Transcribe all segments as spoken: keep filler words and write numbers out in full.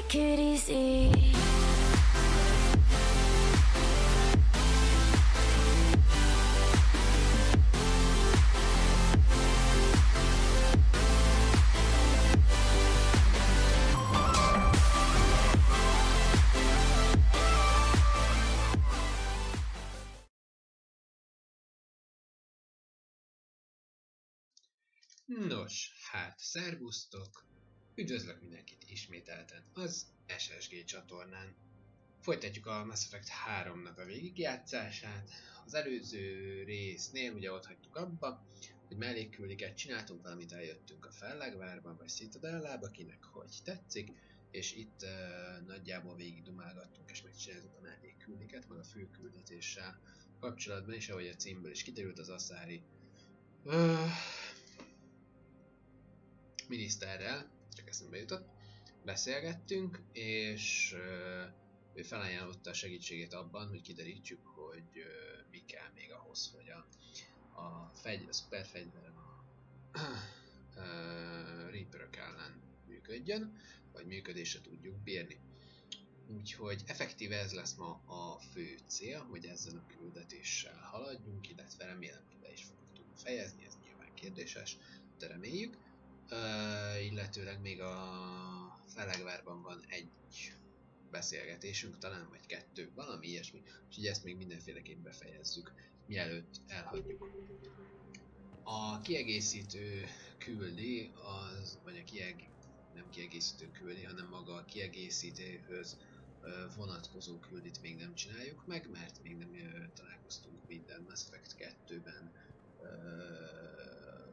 take it easy. Nos, hát, szervusztok! Üdvözlök mindenkit ismételten az es es gé csatornán. Folytatjuk a Mass Effect háromnak a végigjátszását. Az előző résznél ugye ott hagytuk abba, hogy mellékküldiket csináltunk, valamit eljöttünk a Fellegvárban, vagy Citadellába, kinek hogy tetszik, és itt uh, nagyjából végig dumálgattunk és megcsináltuk a mellékküldiket, meg a főküldetéssel kapcsolatban, és ahogy a címből is kiderült, az asszári uh, miniszterrel, csak eszembe jutott, beszélgettünk, és uh, ő felajánlotta a segítségét abban, hogy kiderítsük, hogy uh, mi kell még ahhoz, hogy a, a, fegy, a szuperfegyverem a uh, Reaper-ök ellen működjön, vagy működésre tudjuk bírni. Úgyhogy effektíve ez lesz ma a fő cél, hogy ezzel a küldetéssel haladjunk, illetve remélem, hogy be is fogjuk tudni fejezni, ez nyilván kérdéses, de reméljük. Uh, illetőleg még a Fellegvárban van egy beszélgetésünk, talán vagy kettő, valami ilyesmi, úgyhogy ezt még mindenféleképpen befejezzük, mielőtt elhagyjuk. A kiegészítő küldi, az, vagy a kieg... nem kiegészítő küldi, hanem maga a kiegészítőhöz uh, vonatkozó küldit még nem csináljuk meg, mert még nem uh, találkoztunk minden Mass Effect kettőben uh,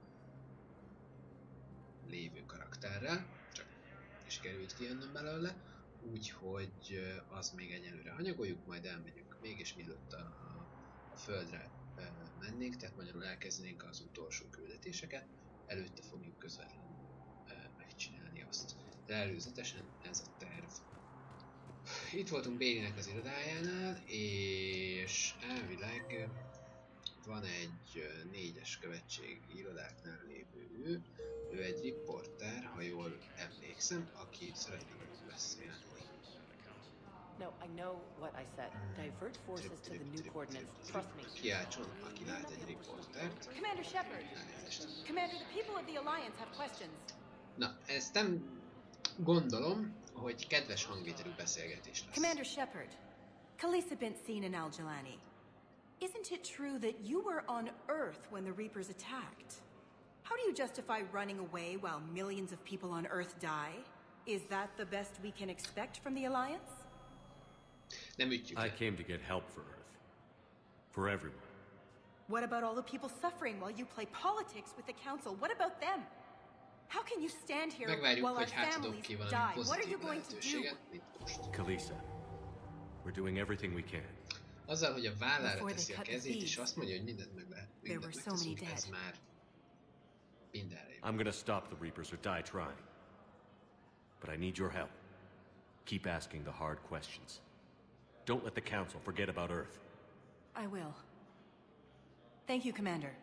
lévő karakterrel, csak is került kijönnöm belőle, úgyhogy az még egyelőre hanyagoljuk, majd elmegyünk még, és mielőtt a, a földre e, mennénk, tehát magyarul elkezdenénk az utolsó küldetéseket, előtte fogjuk közvetlenül e, megcsinálni azt. De előzetesen ez a terv. Itt voltunk Baileynek az irodájánál, és elvileg van egy négyes követségi irodáknál lévő ő, ő egy riporter, ha jól emlékszem, aki szeretne velünk beszélni. No, I know what I said. Divert forces to the new coordinates. Trust me. Kiáltson, aki lát egy riportert. Commander Shepard. Commander, the people of the Alliance have questions. Na, ezt nem gondolom, hogy kedves hangvételű beszélgetés lesz. Commander Shepard, Khalisah bint Sin and Al-Jalani. Isn't it true that you were on Earth when the Reapers attacked? How do you justify running away while millions of people on Earth die? Is that the best we can expect from the Alliance? Nem ütjük le. I came to get help for Earth. For everyone. What about all the people suffering while you play politics with the Council? What about them? How can you stand here Megvárjuk, while our hogy hát families ki die? valami What are you pozitív going to do? lehetőséget, mint most. Khalisah, we're doing everything we can. Azzal, hogy a vállára teszi a kezét, és azt mondja, hogy mindent meg lehet, mindent megteszünk, ez már mindenre jó. I'm gonna stop the Reapers or die trying. But I need your help. Keep asking the hard questions. Don't let the Council forget about Earth. I will. Thank you, Commander.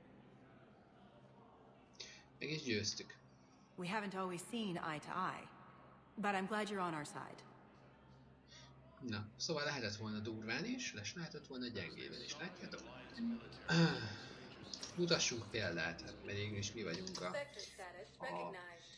Meg is győztük. We haven't always seen eye to eye, but I'm glad you're on our side. Na, szóval lehetett volna durván is, és lehetett volna gyengében is, látjátok? Mutassunk példát, hát mert is mi vagyunk a... a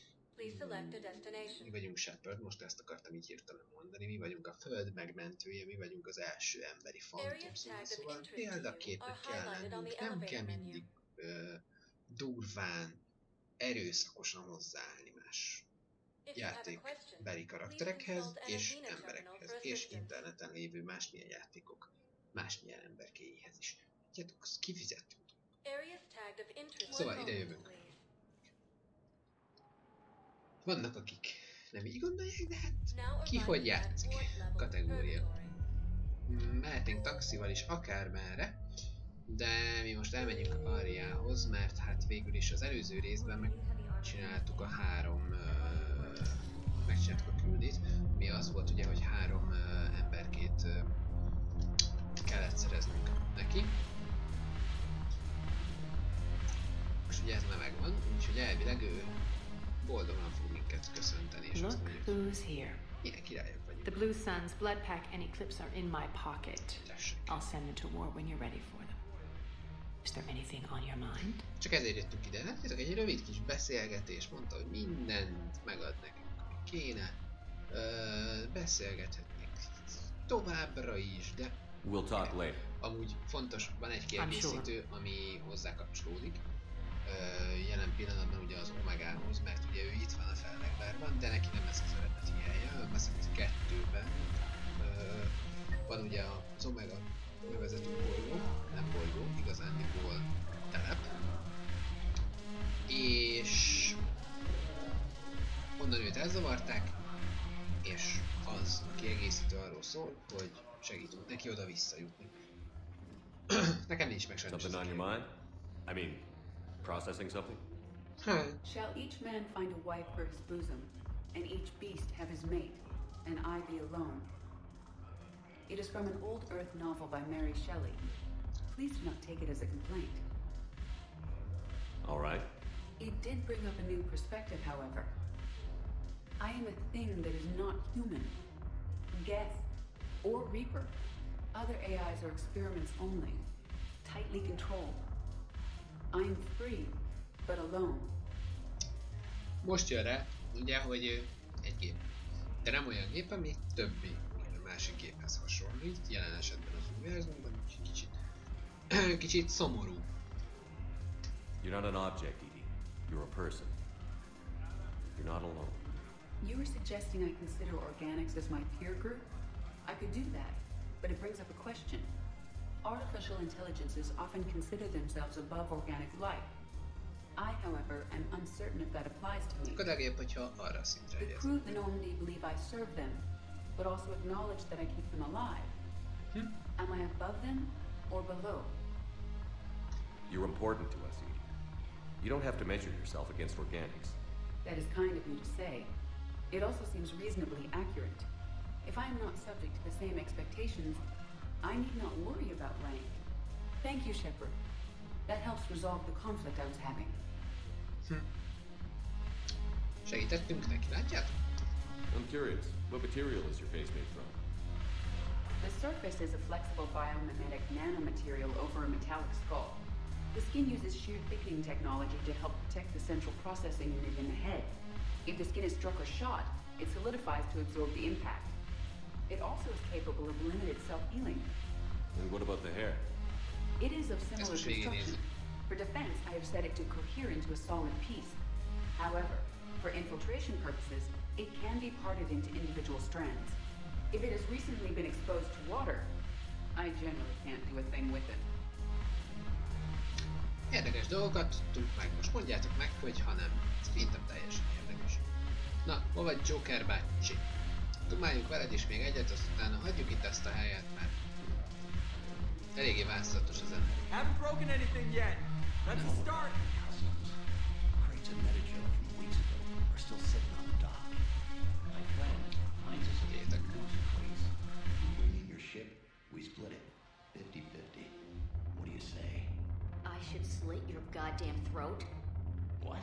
mi vagyunk Shepard, most ezt akartam így hirtelen mondani, mi vagyunk a Föld megmentője, mi vagyunk az első emberi fantom, szóval példaképnek kell lennünk, nem kell mindig ö, durván, erőszakosan hozzáállni más játékbeli karakterekhez és emberekhez, és interneten lévő másmilyen játékok, másmilyen emberkéjéhez is. Tudjátok, kifizettünk. Szóval ide jövünk. Vannak, akik nem így gondolják, de hát ki hogy játszik kategória. Mehetnénk taxival is akármerre, de mi most elmegyünk Ariához, mert hát végül is az előző részben megcsináltuk a három uh, megcsináltuk a küldét. Mi az volt ugye, hogy három uh, emberkét uh, kellett szereznünk neki. Most ugye ez már megvan, úgyhogy elvileg ő boldogan fog minket köszönteni, és azt Look mondjuk, who's here. ilyen királyok vagyunk. The Blue Sun's blood pack and eclipse are in my pocket. Tessék. I'll send them to war when you're ready for them. Is there anything on your mind? Csak ezért jöttünk ide. Hát ez egy rövid kis beszélgetés, mondta, hogy mindent megad nekünk, ami kéne. Ö, beszélgethetnénk továbbra is, de We'll talk later. amúgy fontos, van egy kiegészítő, ami hozzá kapcsolódik. Ö, jelen pillanatban ugye az Omegához, mert ugye ő itt van a Fellegvárban, de neki nem ez az eredeti helye, a Mass Effect kettőben ö, van ugye az Omega nevezetű bolygó, nem bolygó, igazándiból telep, és onnan őt elzavarták, és az a kiegészítő arról szól, hogy segítünk neki oda visszajutni. Nekem nincs meg sajnos. Something on your mind? I mean, processing something? Shall each man find a wife for his bosom, and each beast have his mate, and I be alone? It is from an old Earth novel by Mary Shelley. Please do not take it as a complaint. All right. It did bring up a new perspective, however. I am a thing that is not human. Geth, or Reaper. Other A Is are experiments only, tightly controlled. I am free, but alone. Most jön rá, ugye, hogy egy gép. De nem olyan gép, ami többi másik géphez hasonlít, jelen esetben az univerzumban, úgyhogy kicsit, kicsit szomorú. You're not an object, Edie. You're a person. You're not alone. You were suggesting I consider organics as my peer group? I could do that, but it brings up a question. Artificial intelligences often consider themselves above organic life. I, however, am uncertain if that applies to me. Akkor legjobb, hogyha arra a szintre The helyez. crew of the Normandy believe I serve them, but also acknowledge that I keep them alive. Hmm? Am I above them or below? You're important to us, Edie. You don't have to measure yourself against organics. That is kind of you to say. It also seems reasonably accurate. If I am not subject to the same expectations, I need not worry about rank. Thank you, Shepard. That helps resolve the conflict I was having. Hm. Segítettünk neki, látjátok? I'm curious. What material is your face made from? The surface is a flexible biomimetic nanomaterial over a metallic skull. The skin uses shear thickening technology to help protect the central processing unit in the head. If the skin is struck or shot, it solidifies to absorb the impact. It also is capable of limited self-healing. And what about the hair? It is of similar construction. For defense, I have set it to cohere into a solid piece. However, for infiltration purposes, it can be parted into individual strands. If it has recently been exposed to water, I generally can't do a thing with it. Érdekes dolgokat tudtunk meg. Most mondjátok meg, hogy ha nem. Szerintem teljesen érdekes. Na, hol vagy Joker bácsi? Dumáljuk veled is még egyet, azt utána hagyjuk itt ezt a helyet, mert eléggé változatos a zene. Haven't broken anything yet. That's a start. Crates of Metagel from weeks ago are still sitting on the dock. My friend finds us a those crates. You bring in your ship, we split it. fifty fifty. What do you say? I should slit your goddamn throat? What?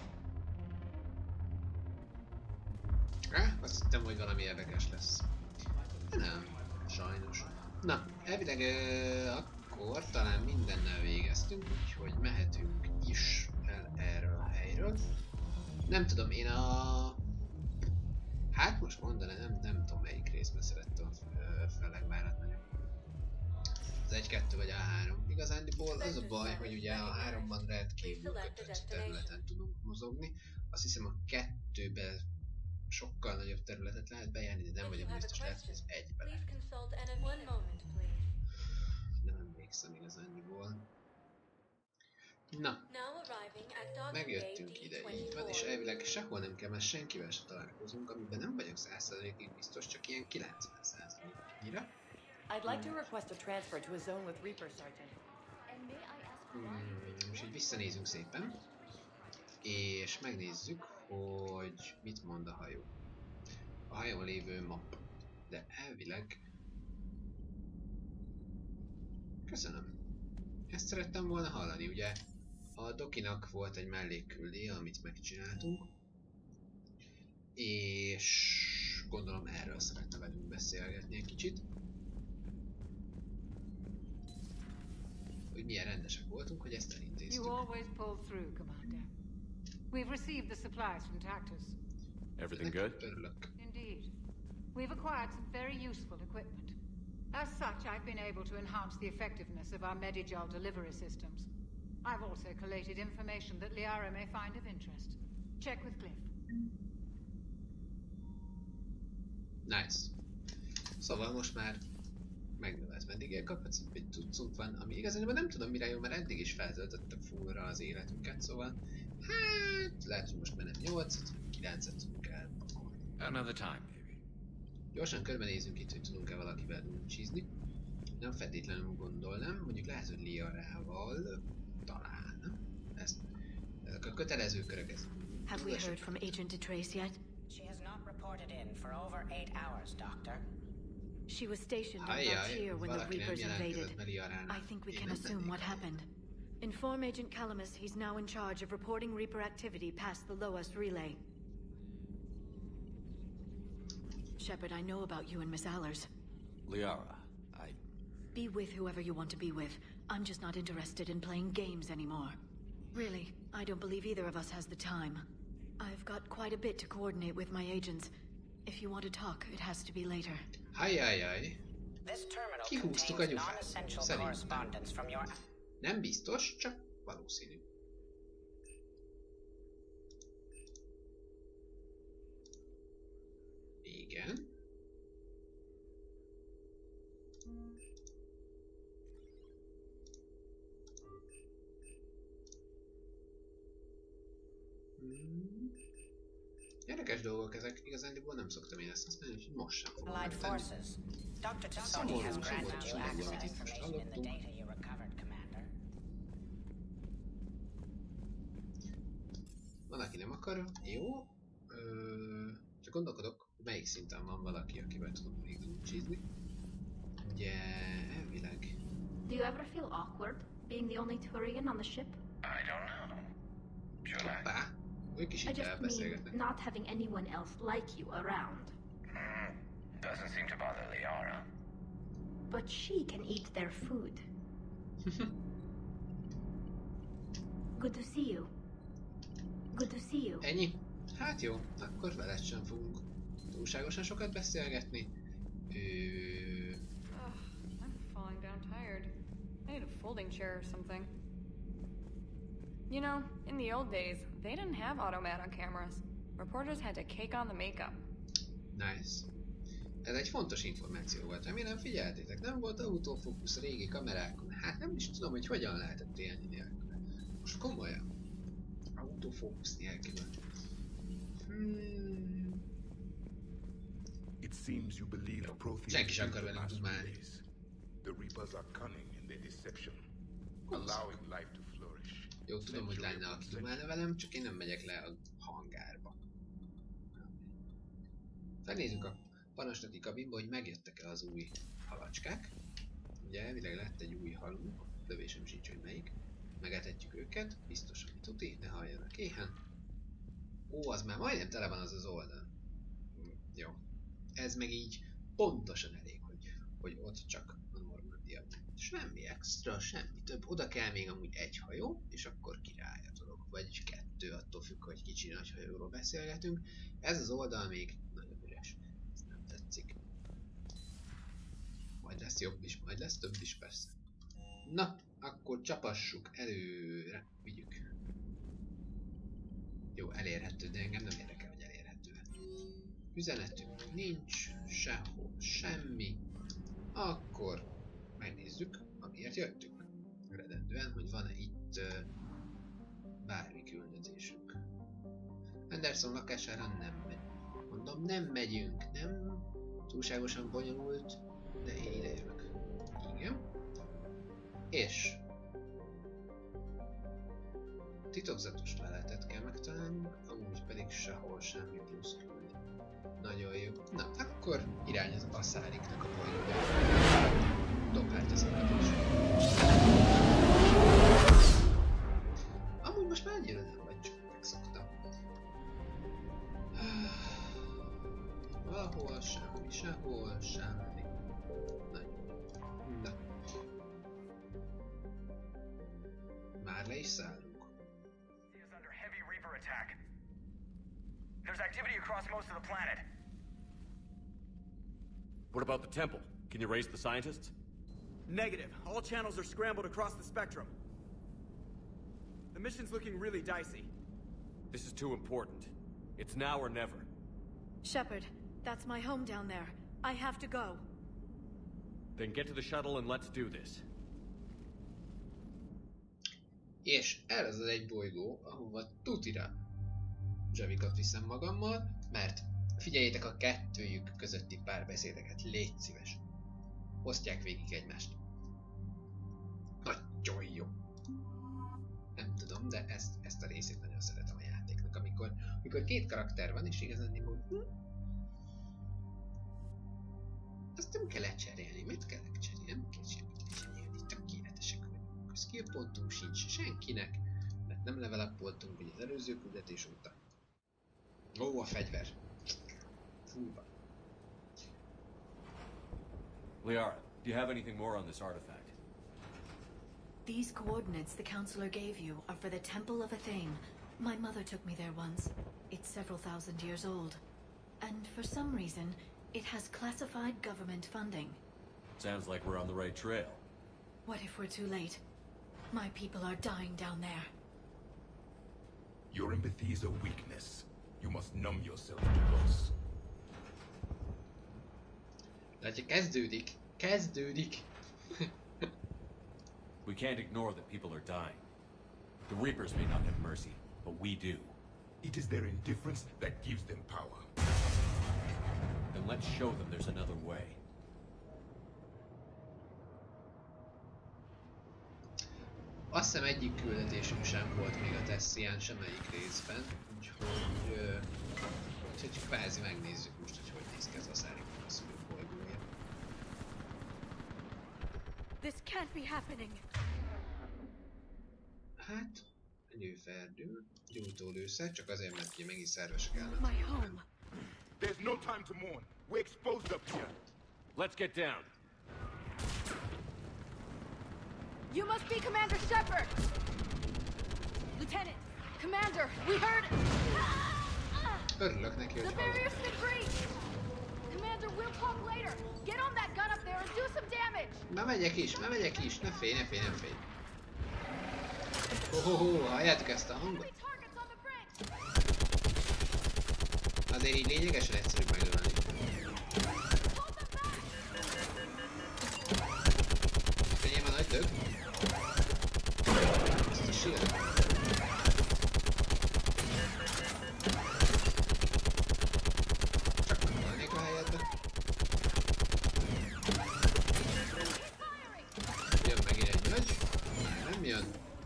Á, azt hittem, hogy valami érdekes lesz. Nem, sajnos. Na, elvileg uh, akkor talán mindennel végeztünk, úgyhogy mehetünk is el erről a helyről. Nem tudom, én a... Hát most mondaná, nem, nem tudom melyik részben szerettem a Fellegvárat nagyon. Az egy, kettő vagy a három. Igazándiból az a baj, hogy ugye a háromban rendkívül kötött területen tudunk mozogni. Azt hiszem a kettőben sokkal nagyobb területet lehet bejárni, de nem vagyok biztos, lehet, hogy ez egybe lehet. Nem emlékszem igazándiból. Na, megjöttünk ide, így van, és elvileg sehol nem kell, mert senkivel se találkozunk, amiben nem vagyok száz százalékig biztos, csak ilyen kilencven százaléknyira. I'd like to request a transfer to a zone with Reaper, Sergeant. Hmm, most így visszanézünk szépen, és megnézzük, hogy mit mond a hajó. A hajón lévő map. De elvileg... Köszönöm. Ezt szerettem volna hallani, ugye? A Dokinak volt egy mellékküldéje, amit megcsináltunk. és gondolom erről szeretne velünk beszélgetni egy kicsit. Hogy milyen rendesek voltunk, hogy ezt elintéztük. You always pull through, Commander. We've received the supplies from Tactus. Everything good? Örülök. Indeed. We've acquired some very useful equipment. As such, I've been able to enhance the effectiveness of our Medigel delivery systems. I've also collated information that Liara may find of interest. Check with Cliff. Nice. Szóval most már megnövelt Medigel kapacitás, tudszunk van, ami igazán nem tudom mire jó, mert eddig is feltöltöttem fullra az életünket, szóval hát lehet, hogy most már nem nyolcat, kilencet tudunk elpakolni. Another time, maybe. Gyorsan körbenézünk itt, hogy tudunk-e valakivel duncsízni. Nem feltétlenül gondolnám, mondjuk lehet, hogy Liarával talán. Ez, ezek a kötelező körök, ez... Have we heard from Agent DeTrace yet? She has not reported in for over eight hours, Doctor. She was stationed on Ajaj, Valtier when the valaki nem Reapers invaded. jelentkezett Liarának. I think we Én can nem assume mennék what el. happened. Inform Agent Calamus he's now in charge of reporting Reaper activity past the Loas relay. Shepard, I know about you and Miss Allers. Liara, I... Be with whoever you want to be with. I'm just not interested in playing games anymore. Really, I don't believe either of us has the time. I've got quite a bit to coordinate with my agents. If you want to talk, it has to be later. Ajajaj. This terminal Kihúztuk a contains gyufát. non-essential Szerintem. correspondence from your... Nem biztos, csak valószínű. Igen. Hmm. Érdekes dolgok ezek, igazándiból nem szoktam én ezt használni, úgyhogy most sem fogom Allied megtenni. forces. Doctor Tassoni has granted you access information in the data you recovered, Commander. Van, aki nem akar, jó. Ö, csak gondolkodok, melyik szinten van valaki, akivel tudom még duncsízni. Ugye, elvileg. Do you ever feel awkward being the only Turian on the ship? I don't know. Hoppá, ők is I itt just mean elbeszélgetnek. not having anyone else like you around. Mm, doesn't seem to bother Liara. But she can eat their food. Good to see you. Good to see you. Ennyi? Hát jó, akkor veled sem fogunk túlságosan sokat beszélgetni. Ö... Ugh, I'm falling down tired. I need a folding chair or something. You know, in the old days, they didn't have automat on cameras. Reporters had to cake on the makeup. Nice. Ez egy fontos információ volt, remélem figyeltétek. Nem volt autofókusz régi kamerákon. Hát nem is tudom, hogy hogyan lehetett élni nélkül. Most komolyan. Autofókusz nélkül. Hmm. It seems you believe Protheus Senki sem is akar the velünk last dumálni. release. The Reapers are cunning in their deception, allowing life to flourish. Jó, tudom, hogy lenne, aki dumálna velem, csak én nem megyek le a hangárba. Felnézzük a parancsnoki kabinba, hogy megjöttek-e az új halacskák. Ugye elvileg lett egy új halunk, lövésem sincs, hogy melyik. Megetetjük őket, biztos, hogy tuti, ne halljanak éhen. Ó, az már majdnem tele van az az oldal. Hm, jó. Ez meg így pontosan elég, hogy, hogy ott csak a Normandia. Semmi extra, semmi több. Oda kell még amúgy egy hajó, és akkor király a dolog. Vagy kettő, attól függ, hogy kicsi nagy hajóról beszélgetünk. Ez az oldal még nagyon üres. Ez nem tetszik. Majd lesz jobb is, majd lesz több is persze. Na, akkor csapassuk előre. Vigyük. Jó, elérhető, de engem nem érdekel, hogy elérhető. Üzenetünk nincs, sehol, semmi. Akkor megnézzük, amiért jöttünk. Eredendően, hogy van-e itt uh, bármi küldetésünk. Anderson lakására nem megyünk. Mondom, nem megyünk, nem túlságosan bonyolult, de én ide jövök. Igen. És titokzatos leletet kell megtalálnunk, amúgy pedig sehol semmi plusz küld. Nagyon jó. Na, akkor irány az Asszáriknak a bolygója. Dob hát az is. Amúgy most már annyira nem vagy, csak megszoktam. Már le is szállunk. Is under heavy Reaper attack. There's activity across most of the planet. What about the temple? Can you raise the scientists? Negative. All channels are scrambled across the spectrum. The mission's looking really dicey. This is too important. It's now or never. Shepard, that's my home down there. I have to go. Then get to the shuttle and let's do this. És ez az egy bolygó, ahova tutira Javikat viszem magammal, mert figyeljétek a kettőjük közötti párbeszédeket, légy szíves. Osztják végig egymást. Nagyon jó. Nem tudom, de ezt, ezt a részét nagyon szeretem a játéknak, amikor, amikor két karakter van, és igazán hm? Azt nem kell lecserélni, mit kell lecserélni? Nem kell cserélni, tökéletesek vagyunk. Skill pontunk sincs senkinek, mert nem level up-oltunk, hogy az előző küldetés óta. Ó, a fegyver. Fúva. Liara, do you have anything more on this artifact? These coordinates the Counselor gave you are for the Temple of Athame. My mother took me there once. It's several thousand years old. And for some reason, it has classified government funding. Sounds like we're on the right trail. What if we're too late? My people are dying down there. Your empathy is a weakness. You must numb yourself to loss. Látja, kezdődik. Kezdődik. We can't ignore that people are dying. The Reapers may not have mercy, but we do. It is their indifference that gives them power. Then let's show them there's another way. Azt hiszem egyik küldetésünk sem volt még a Tessián semmelyik részben, úgyhogy, ö, úgyhogy kvázi megnézzük most, hogy hogy néz ki az Aszárinak a szülőbolygója. This can't be happening. Hát, nőferdő, gyújtólőszer, csak azért, mert ugye megint szervesek állnak. My home. There's no time to mourn. We're exposed up here. Let's get down. You must be Commander Shepard! Lieutenant! Commander! We heard... Örülök neki, hogy The barrier's been breached! Commander, we'll talk later! Get on that gun up there and do some damage! Na megyek is, na megyek is, ne félj, ne félj, ne félj. Hohoho, halljátok ezt a hangot? Azért így lényegesen egyszerűbb meglölni. Enyém a nagy dög. Ezt a shield. Csak meghalnék a helyedbe. Jön megint egy nagy. Már nem jön.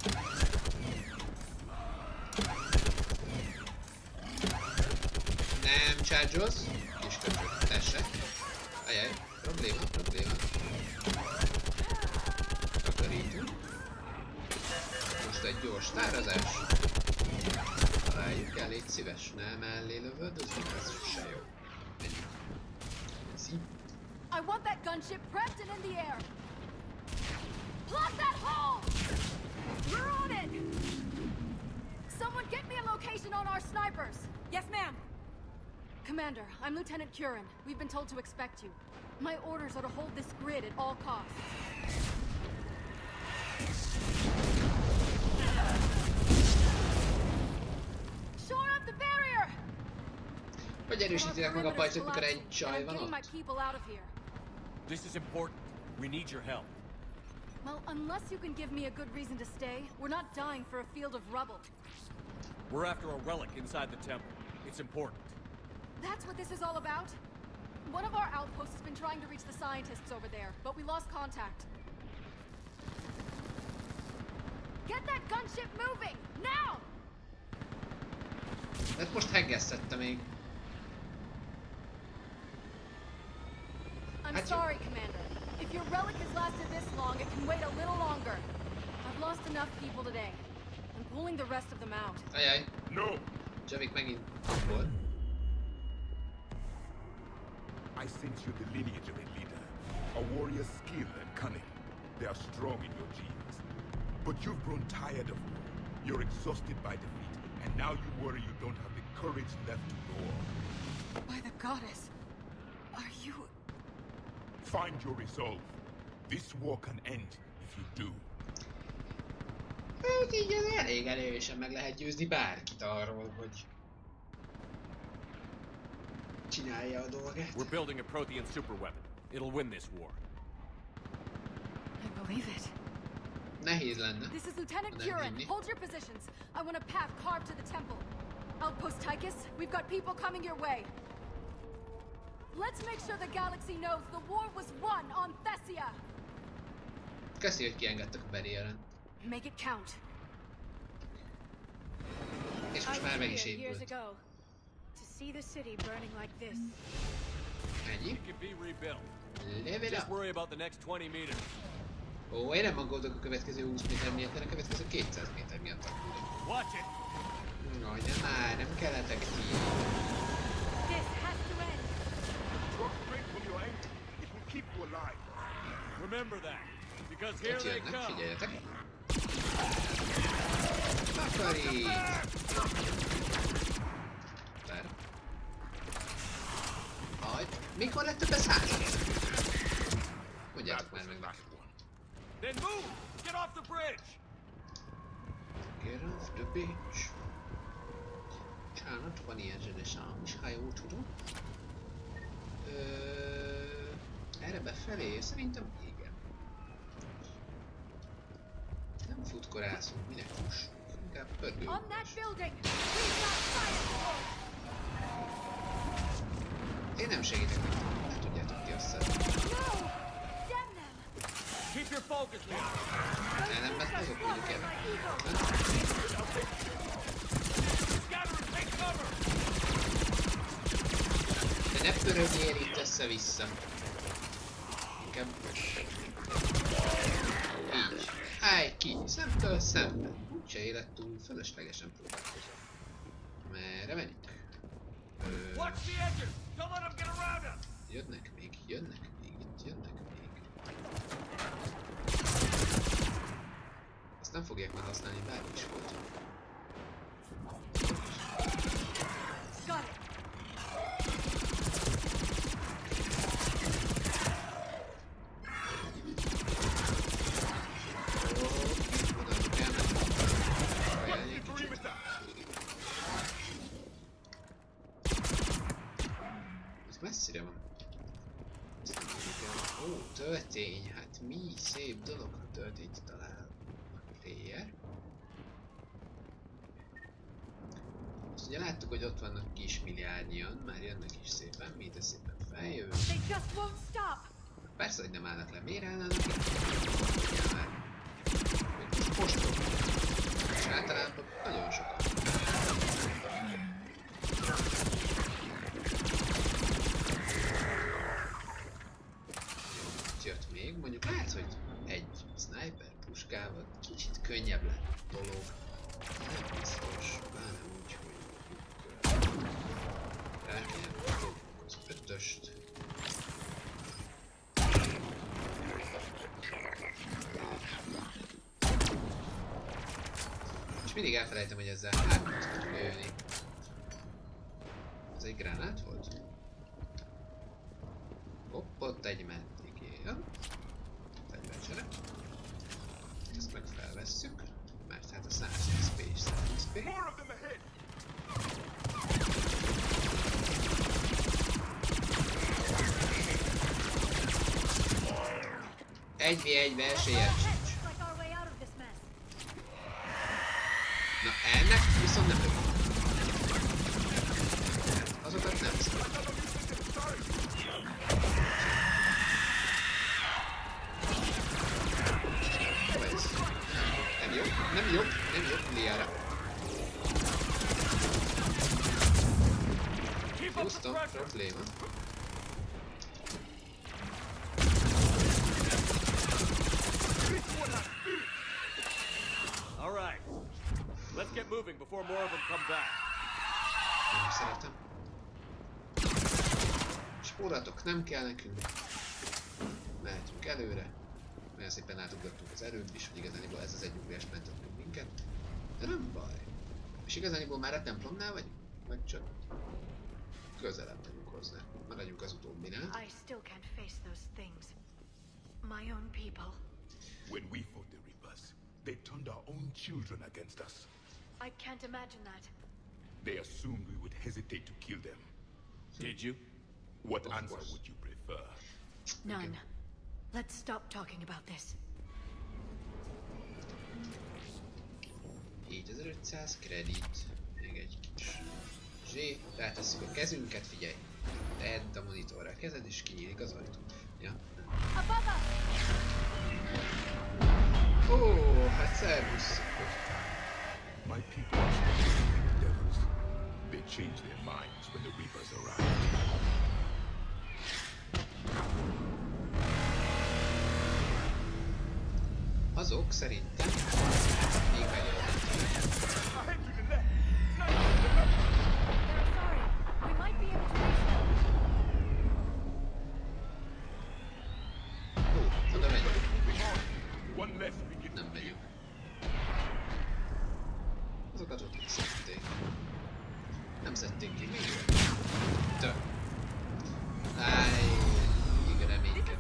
Nem charge-oz. Kis köcsök, tessék. Ajaj, probléma, probléma. Takarítunk. Most egy gyors tárazás. Találjuk el, légy szíves. Nem mellé lövöldözünk, ez se jó. Menjünk. Szí. I want that gunship prepped and in the air. Block that hole! We're on it! Someone get me a location on our snipers. Yes, ma'am. Commander, I'm Lieutenant Curran. We've been told to expect you. My orders are to hold this grid at all costs. Shore up the barrier! Hogy erősítitek meg a pajzsot, mikor egy csaj van Getting my ott? people out of here. This is important. We need your help. Well, unless you can give me a good reason to stay, we're not dying for a field of rubble. We're after a relic inside the temple. It's important. That's what this is all about? One of our outposts has been trying to reach the scientists over there, but we lost contact. Get that gunship moving! Now! Hát most heggesztette még. I'm Hát sorry, Commander. If your relic has lasted this long, it can wait a little longer. I've lost enough people today. I'm pulling the rest of them out. Ajaj. No! Javik megint volt. I sense you're the lineage of a leader. A warrior's skill and cunning. They are strong in your genes. But you've grown tired of war. You're exhausted by defeat, and now you worry you don't have the courage left to go on. By the goddess, are you... Find your resolve. This war can end if you do. Hát így az elég erősen meg lehet győzni bárkit arról, hogy csinálja a dolgát. We're building a Prothean superweapon. It'll win this war. I believe it. Nehéz lenne. This is Lieutenant Kieran. Hold your positions. I want a path carved to the temple. Outpost Tychus, we've got people coming your way. Let's make sure the galaxy knows the war was won on Thessia. Köszi, hogy kiengedtek a barrieren. Make it count. És most már meg is épült. To see the city burning like this. Ennyi? It can be rebuilt. Live it Just up. worry about the next twenty meters. Ó, én nem aggódok a következő húsz méter miatt, de a következő kétszáz méter miatt aggódok. Watch it. Jaj, de már nem kelletek ti. This has to end. Drop straight from your aim. It will keep you alive. Remember that, because here they Jönnek, come. figyeljetek. Takarít! Vár. Aj, mikor lett több száz? Mondjátok már meg nekem. Then move! Get off the bridge! Get off the beach. Csának van ilyen zsenesálmis, ha jól tudom. Ö... Erre befelé? Szerintem igen. Nem futkorászunk, minek fussunk. Inkább pörgünk. On that building! We've got fire! Én nem segítek nektek, ne tudjátok ti azt szeretni. No! Damn them! Keep your focus, Leon! Ellenben azok mondjuk el. De ne pörögjél itt össze-vissza. Inkább... Így. Állj ki, szemtől szembe. Úgyse élet túl, fölöslegesen próbálkozom. Merre menjünk? Ö... Jönnek még, jönnek még, itt jönnek még. Ezt nem fogják már használni, bármi is volt. Messzire van. Ó, töltény, hát mi szép dolog, ha töltényt talál a player. Azt ugye láttuk, hogy ott vannak kis milliárdnyian, már jönnek is szépen, mi de szépen feljövünk. Persze, hogy nem állnak le, miért állnának itt? Már. Még most postok. És általában nagyon sokan. Jött még, mondjuk lehet, hogy egy sniper puskával kicsit könnyebb lett a dolog. Nem biztos, pláne úgy, hogy rá kéne dobnunk az ötöst. És mindig elfelejtem, hogy ezzel hármat tudok lőni. Ez egy gránát volt? Hopp, ott egy ment. Igen. Fegyvercsere. Ezt meg felvesszük, mert hát a száz es pé és száz es pé. egy v egybe esélyed sincs. Na ennek viszont nem örül. Azokat nem szabad. Nem jó, nem jó, nem jó, Liara. Húztam, probléma. All right, let's get moving before more of them come back. Nem szeretem. Spóratok nem kell nekünk. Mehetünk előre. Olyan szépen átugrottunk az előbb is, hogy igazániból ez az egy ugrás mentett meg minket. De nem baj. És igazániból már a templomnál vagy? Vagy csak közelebb vagyunk hozzá. Maradjunk az utóbbinál. I still can't face those things. My own people. When we fought the Reapers, they turned our own children against us. I can't imagine that. They assumed we would hesitate to kill them. Did you? What answer would you prefer? None. Let's stop talking about this. hétezer-ötszáz kredit, még egy kis zsé, rátesszük a kezünket, figyelj! Tedd a monitorra a kezed és kinyílik az ajtó. Ja? Ó, oh, hát szervusz! My people are still devils. They change their minds when the Reapers arrive. Azok szerintem még megjelentek. Ó, oda megyünk. Nem megyünk. Azokat ott szedték. Nem szedték ki még jól. Tö. Áj, még reménykedünk.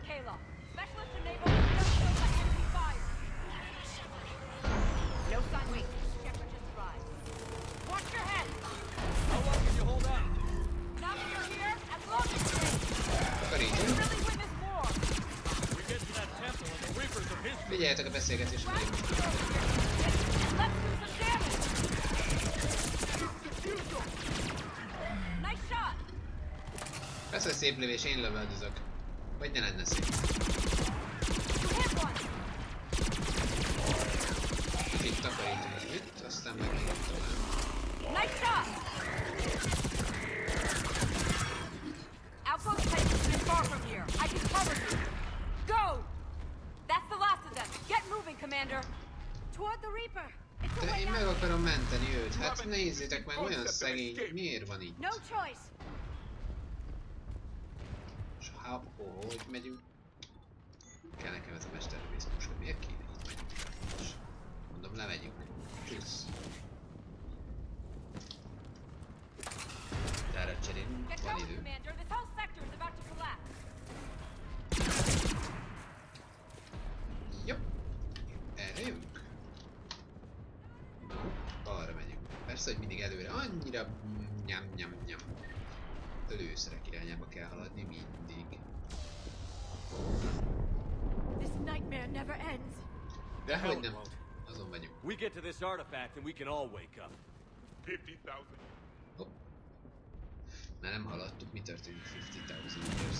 No sign, wait. Shepard just arrived. Watch your head! How long can you hold out? Now that you're here, as long as you're ready. Akarítja? You really witness war. We get to that temple and the Reapers are his. Figyeljetek a beszélgetést. Let's do some damage! Nice shot! Persze, hogy szép lövés, én lövöldözök. Vagy ne lenne szép. Itt takarítunk az itt, aztán meg még tovább. Nice shot! Outpost Titus isn't far from here. I can cover you. Go! That's the last of them. Get moving, Commander. Toward the Reaper. De én meg akarom menteni őt, hát nézzétek meg, olyan szegény, miért van így? No choice. És ha, ó, hogy megyünk? Kell nekem ez a mesterlövész puska, miért kéne így megyünk? Mondom, lemegyünk. Csüssz. Tára cserélünk, van idő. Commander, this whole sector is about to collapse. Jobb. Erre jövünk. Arra megyünk. Persze, hogy mindig előre annyira nyam nyam nyam. A lőszerek irányába kell haladni mindig. This nightmare never ends. Dehogy nem. Azon vagyunk. We get to this artifact and we can all wake up. fifty thousand. Hopp. Már nem haladtuk, mi történik fifty thousand years.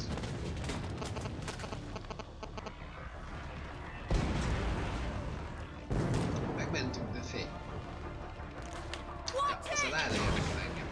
Megmentünk, de fény. Ja, ez a láda érdekel engem.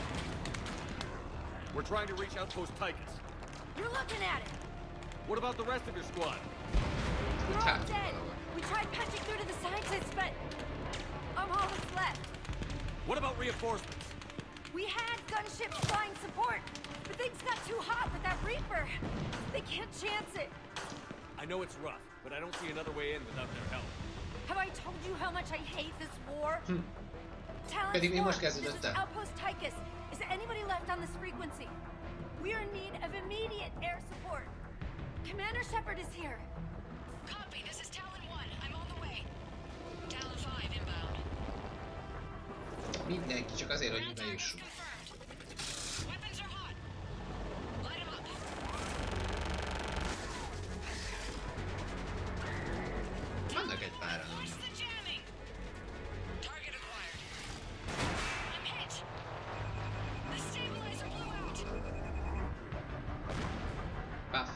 We're trying to reach Outpost Tychus. You're looking at it. What about the rest of your squad? We're all dead. We tried punching through to the scientists, but I'm all that's left. What about reinforcements? We had gunships flying support, but things got too hot with that Reaper. They can't chance it. I know it's rough, but I don't see another way in without their help. Have I told you how much I hate this war? Hmm. Talon's war. This is Outpost Tychus. Is there anybody left on this frequency? We are in need of immediate air support. Commander Shepard is here. Copy, this is Talon one. I'm on the way. Talon five inbound. Mindenki csak azért, hogy bejussunk. Weapons are hot. Light them up. Vannak egy páran. Target acquired. I'm hit. The stabilizer blew out. Puff.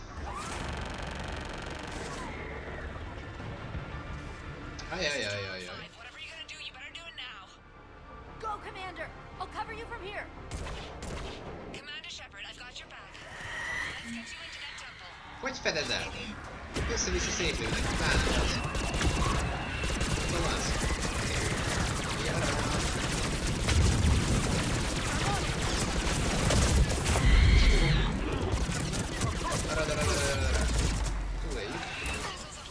Ajajajajajaj. Whatever you're gonna do, you better do it now. Go, Commander. I'll cover you from here. Commander Shepard, I've got your back. Let's get you into that temple. Hogy fedez el? Össze-vissza szétlőnek, bánat az. Hol van az? Arra, arra, arra, arra. Túléljük.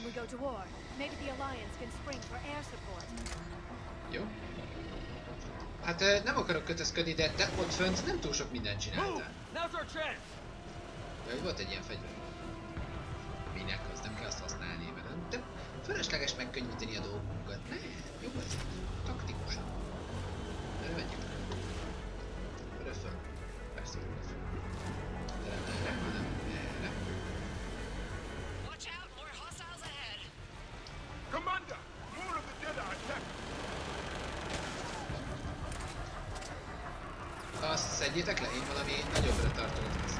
when we go to war. Maybe the Alliance can spring for air support. Jó. Hát nem akarok kötözködni, de te ott fönt nem túl sok mindent csináltál. Vagy volt egy ilyen fegyver. Minek, az nem kell azt használni velem. De fölösleges megkönnyíteni a dolgunkat. Ne, jó ez. Taktikusan. Erre menjünk. Erre föl. Persze, erre föl. De nem erre, hanem erre. Commander! More of the Jedi attack! Azt szedjétek le, én valami nagyobbra tartót veszem.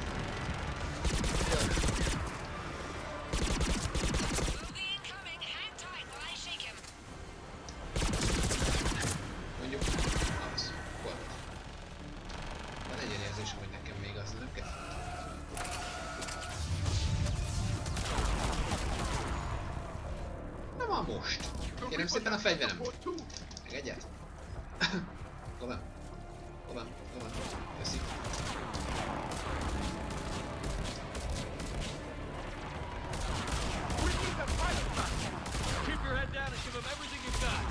Mondjuk, az. Volt. Van egy érzésem, hogy nekem még az nem kell. Na van most. Kérem szépen a fegyverem. Meg egyet. Hová? Hová? Hová? Köszi. Keep your head down and give him everything you've got.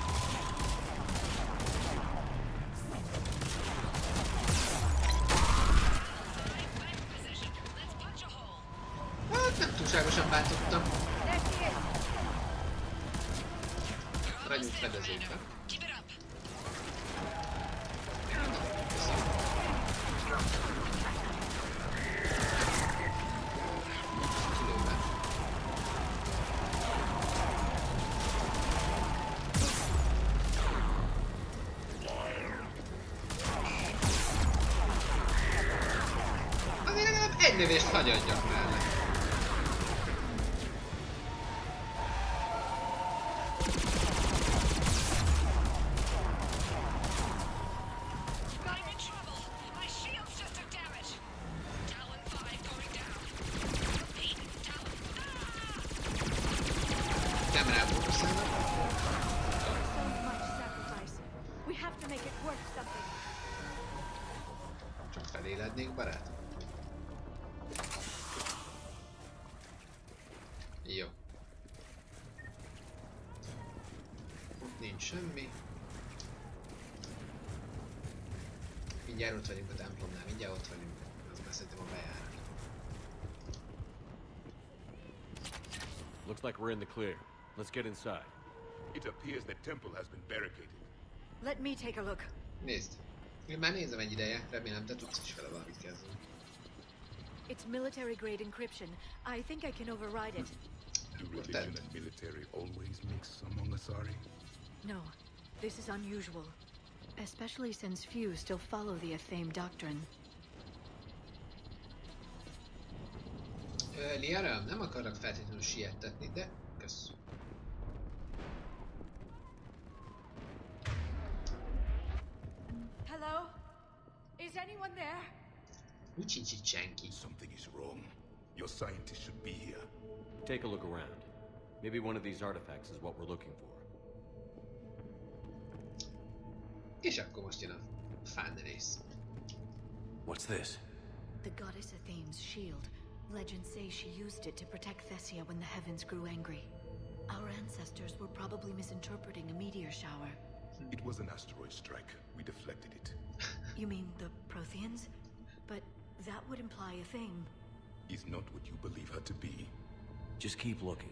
Hát nem túlságosan bántottam. Ragyunk fedezékbe. Azért legalább egy lövést hagyadjak mellett. Csak felélednék, barát. Jó. Ott nincs semmi. Mindjárt ott vagyunk a templomnál, mindjárt ott vagyunk. Az már szerintem a bejárat. Looks like we're in the clear. Let's get inside. It appears the temple has been barricaded. Let me take a look. Nézd. Én már nézem egy ideje, remélem te tudsz is vele valamit kezdeni. It's military grade encryption. I think I can override it. Do religion and military always mix among Asari? No, this is unusual. Especially since few still follow the Athame doctrine. Uh, Liara, nem akarok feltétlenül siettetni, de kösz. Hello? Is anyone there? Úgy sincs itt senki. Something is wrong. Your scientist should be here. Take a look around. Maybe one of these artifacts is what we're looking for. És akkor most jön a fun rész. What's this? The goddess Athame's shield. Legends say she used it to protect Thessia when the heavens grew angry. Our ancestors were probably misinterpreting a meteor shower. It was an asteroid strike. We deflected it. You mean the Protheans? But that would imply Athame. Is not what you believe her to be. Just keep looking.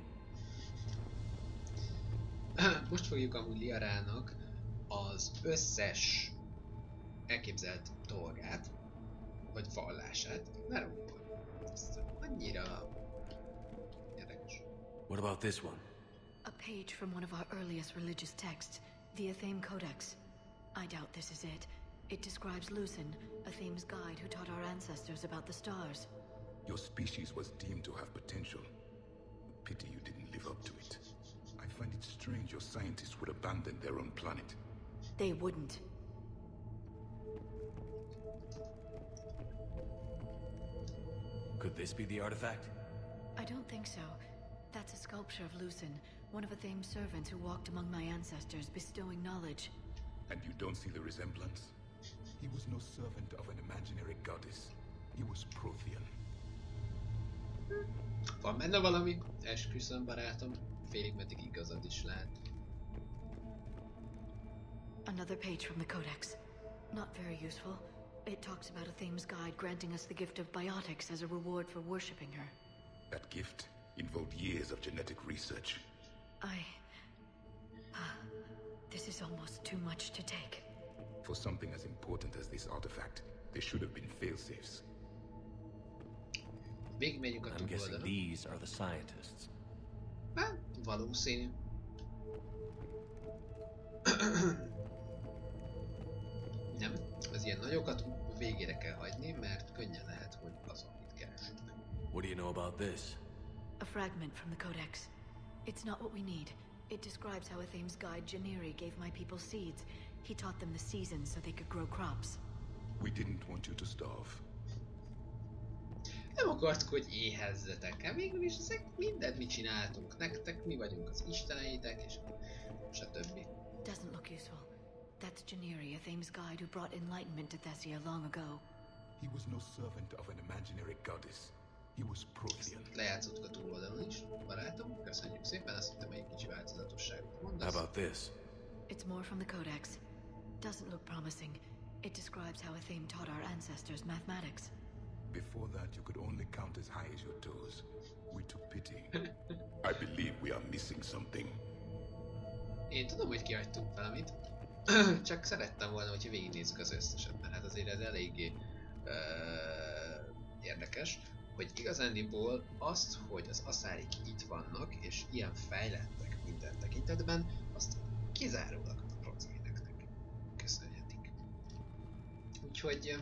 Most fogjuk amúgy Liarának az összes elképzelt dolgát, vagy vallását lerúgni. Ez annyira érdekes. What about this one? A page from one of our earliest religious texts, the Athame Codex. I doubt this is it. It describes Lucen, Athame's guide who taught our ancestors about the stars. Your species was deemed to have potential. Pity you didn't live up to it. I find it strange your scientists would abandon their own planet. They wouldn't. Could this be the artifact? I don't think so. That's a sculpture of Lucen, one of Athame's servants who walked among my ancestors, bestowing knowledge. And you don't see the resemblance? He was no servant of an imaginary goddess. He was Prothean. Van benne valami? Esküszöm, barátom. félig meddig igazad is lehet. Another page from the Codex. Not very useful. It talks about a Thames guide granting us the gift of biotics as a reward for worshipping her. That gift involved years of genetic research. I... This is almost too much to take. For something as important as this artifact, there should have been fail-safes. I'm guessing these are the scientists. Hát, valószínű. Nem, az ilyen nagyokat végére kell hagyni, mert könnyen lehet, hogy az, amit keresünk. What do you know about this? A fragment from the Codex. It's not what we need. It describes how a Thames guide, Janiri, gave my people seeds. He taught them the seasons so they could grow crops. We didn't want you to starve. Nem akartuk, hogy éhezzetek. Hát végül is ezek mindent mi csináltunk. Nektek mi vagyunk az isteneitek, és stb. Doesn't look useful. That's Janiri, a Thames guide who brought enlightenment to Thessia long ago. He was no servant of an imaginary goddess. He was Prothean. Lejátszottuk a túloldalon is, barátom. Köszönjük szépen, azt hittem, hogy egy kicsi változatosságot mondasz. How about this? It's more from the Codex. Doesn't look promising. It describes how a Thame taught our ancestors mathematics. Before that, you could only count as high as your toes. We took pity. I believe we are missing something. Én tudom, hogy kihagytunk valamit. Csak szerettem volna, hogyha végignézzük az összeset, mert hát azért ez eléggé uh, érdekes, hogy igazándiból azt, hogy az aszárik itt vannak, és ilyen fejlettek minden tekintetben, azt kizárólag a protéineknek köszönhetik. Úgyhogy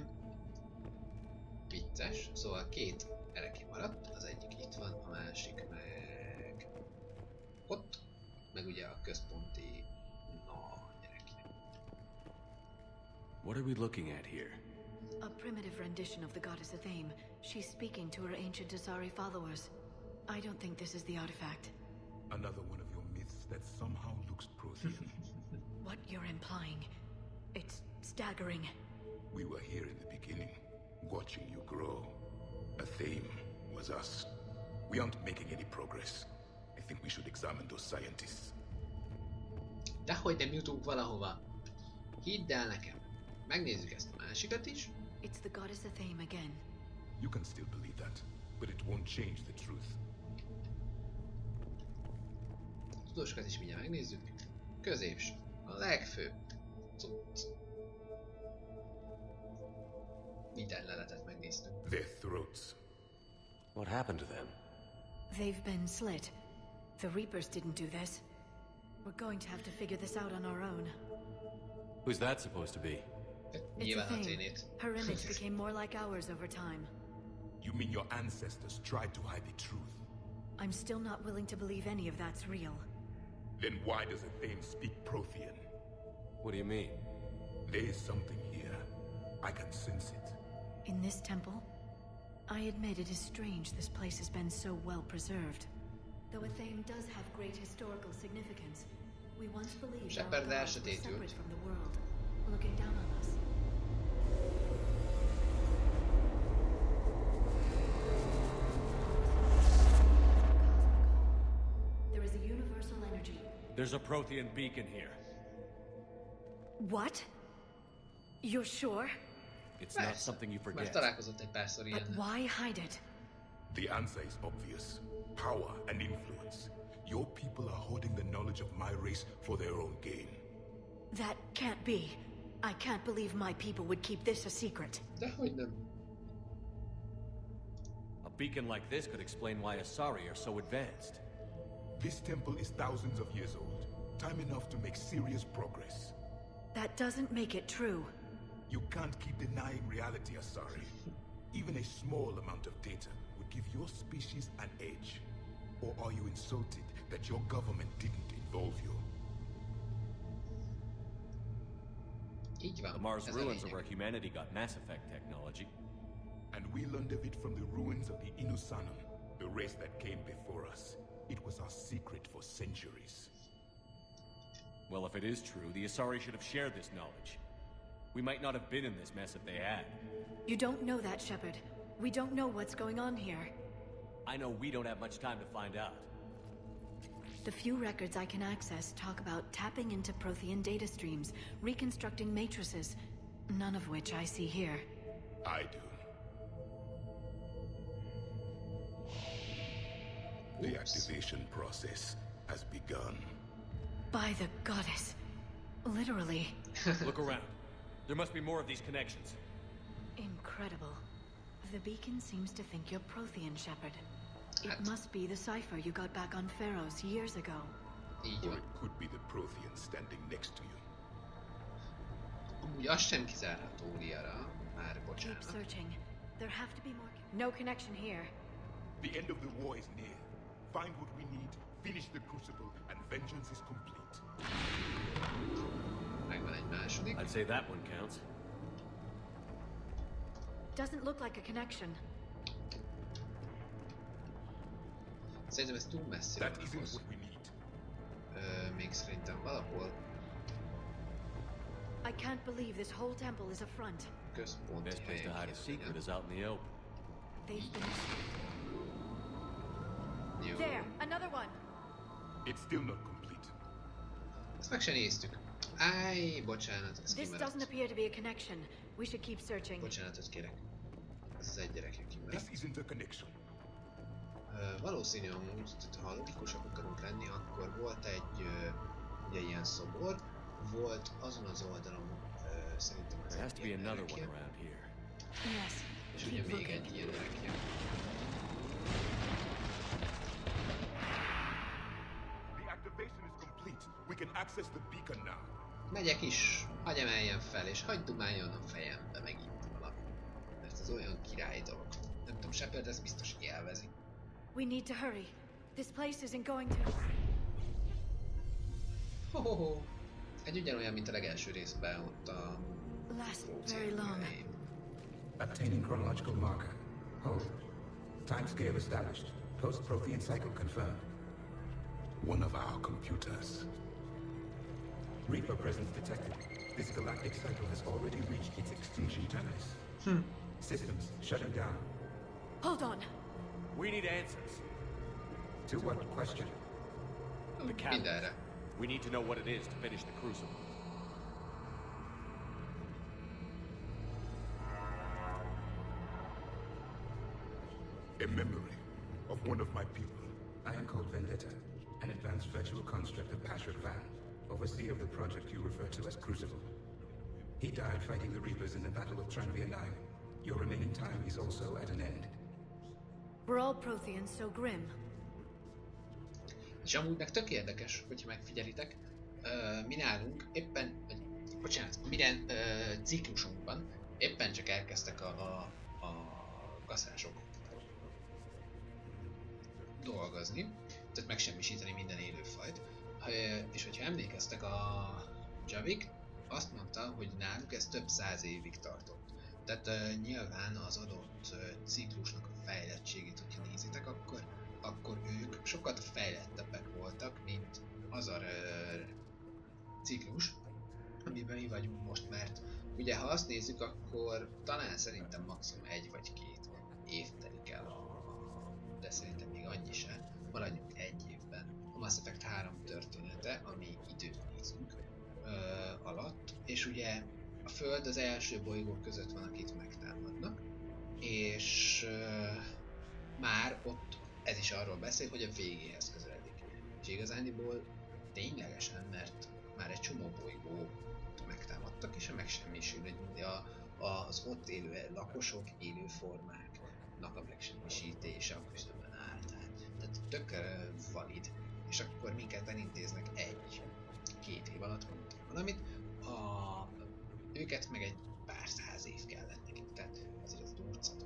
vicces, szóval két ereki maradt, az egyik itt van, a másik meg ott, meg ugye a központi nagy ereki. What are we looking at here? A primitive rendition of the goddess Athame. She's speaking to her ancient Asari followers. I don't think this is the artifact. Another one of your myths that somehow looks Prothean. What you're implying, it's staggering. We were here in the beginning, watching you grow. Athame was us. We aren't making any progress. I think we should examine those scientists. Dehogy nem jutunk valahova. Hidd el nekem. Megnézzük ezt a másikat is. It's the goddess Athame again. You can still believe that, but it won't change the truth. A tudósokat is mindjárt megnézzük. Középső. A legfőbb cucc. Minden leletet megnéztünk. Their throats. What happened to them? They've been slit. The Reapers didn't do this. We're going to have to figure this out on our own. Who's that supposed to be? It's Athame. Her image became more like ours over time. You mean your ancestors tried to hide the truth? I'm still not willing to believe any of that's real. Then why does Athame speak Prothean? What do you mean? There is something here. I can sense it. In this temple? I admit it is strange this place has been so well preserved. Though Athame does have great historical significance, we once believed our gods were separate from the world, looking down on us. There is a universal energy. There's a Prothean beacon here. What? You're sure? It's not something you forget. But why hide it? The answer is obvious. Power and influence. Your people are hoarding the knowledge of my race for their own gain. That can't be. I can't believe my people would keep this a secret. A beacon like this could explain why Asari are so advanced. This temple is thousands of years old. Time enough to make serious progress. That doesn't make it true. You can't keep denying reality, Asari. Even a small amount of data would give your species an edge. Or are you insulted that your government didn't involve you? The Mars ruins are where humanity got Mass Effect technology. And we learned of it from the ruins of the Inusanum, the race that came before us. It was our secret for centuries. Well, if it is true, the Asari should have shared this knowledge. We might not have been in this mess if they had. You don't know that, Shepard. We don't know what's going on here. I know we don't have much time to find out. The few records I can access talk about tapping into Prothean data streams, reconstructing matrices, none of which I see here. I do. The activation process has begun. By the goddess. Literally. Look around. There must be more of these connections. Incredible. The beacon seems to think you're Prothean, Shepard. It must be the cipher you got back on Pharaohs years ago. Or it could be the Prothean standing next to you. Amúgy az sem kizárható, Liara. Már bocsánat. Keep searching. There have to be more. No connection here. The end of the war is near. Find what we need, finish the Crucible, and vengeance is complete. Megvan egy második. I'd say that one counts. Doesn't look like a connection. Szerintem ez túl messzire van ahhoz. Uh, még szerintem valahol I can't believe this whole temple is a front. központi Best place to hide a secret is out in the open. They've been... Jó. There, another one. It's still not complete. Ezt meg se néztük. Áj, bocsánat, ez This kimaradt. doesn't appear to be a connection. We should keep searching. Bocsánatot kérek. Ez az egy gyerek, aki kimaradt. This isn't a connection. Uh, valószínű amúgy, tehát ha logikusak akarunk lenni, akkor volt egy uh, ugye ilyen szobor, volt azon az oldalon uh, szerintem az There has egy to be ilyen another rekje. one around here. Yes. És ugye még egy ilyen rekje. The activation is complete. We can access the beacon now. Megyek is, hagyj emeljen fel, és hagyd dumáljon a fejembe megint valami. Mert ez olyan király dolog. Nem tudom, Shepard ezt biztos élvezi. We need to hurry. This place isn't going to... Ho, ho, ho. Egy ugyanolyan, mint a legelső részben, ott a... Last very long. Obtaining chronological marker. Hold. Timescale established. Post-Prothean cycle confirmed. One of our computers. Reaper presence detected. This galactic cycle has already reached its extinction terminus. Hmm. Systems shutting down. Hold on. We need answers. To what question? The catalyst. We need to know what it is to finish the Crucible. A memory of one of my people. I am called Vendetta, an advanced virtual construct of Patrick Van, overseer of the project you refer to as Crucible. He died fighting the Reapers in the Battle of Tranvia nine. Your remaining time is also at an end. We're all Protheans, so grim. És amúgy meg tök érdekes, hogyha megfigyelitek, uh, mi nálunk éppen, vagy, bocsánat, minden uh, ciklusunkban éppen csak elkezdtek a, a, a gaszások dolgozni, tehát megsemmisíteni minden élőfajt. Uh, és hogyha emlékeztek, a Javik azt mondta, hogy náluk ez több száz évig tartott. Tehát uh, nyilván az adott uh, ciklusnak a fejlettségét, hogyha nézitek, akkor akkor ők sokkal fejlettebbek voltak, mint az a uh, ciklus, amiben mi vagyunk most, mert ugye ha azt nézzük, akkor talán szerintem maximum egy vagy két év telik el, de szerintem még annyi se, maradjunk egy évben. A Mass Effect három története, ami időt nézünk uh, alatt, és ugye a Föld az első bolygók között van, akit megtámadnak, és uh, már ott ez is arról beszél, hogy a végéhez közeledik. És igazániból ténylegesen, mert már egy csomó bolygót megtámadtak, és a megsemmisül, a, az ott élő lakosok, élő formáknak a megsemmisítése a küzdőben áll. Tehát tök valid. És akkor minket elintéznek egy-két év alatt, mondtam valamit, a, őket meg egy pár száz év kellett nekik, tehát azért az durcat.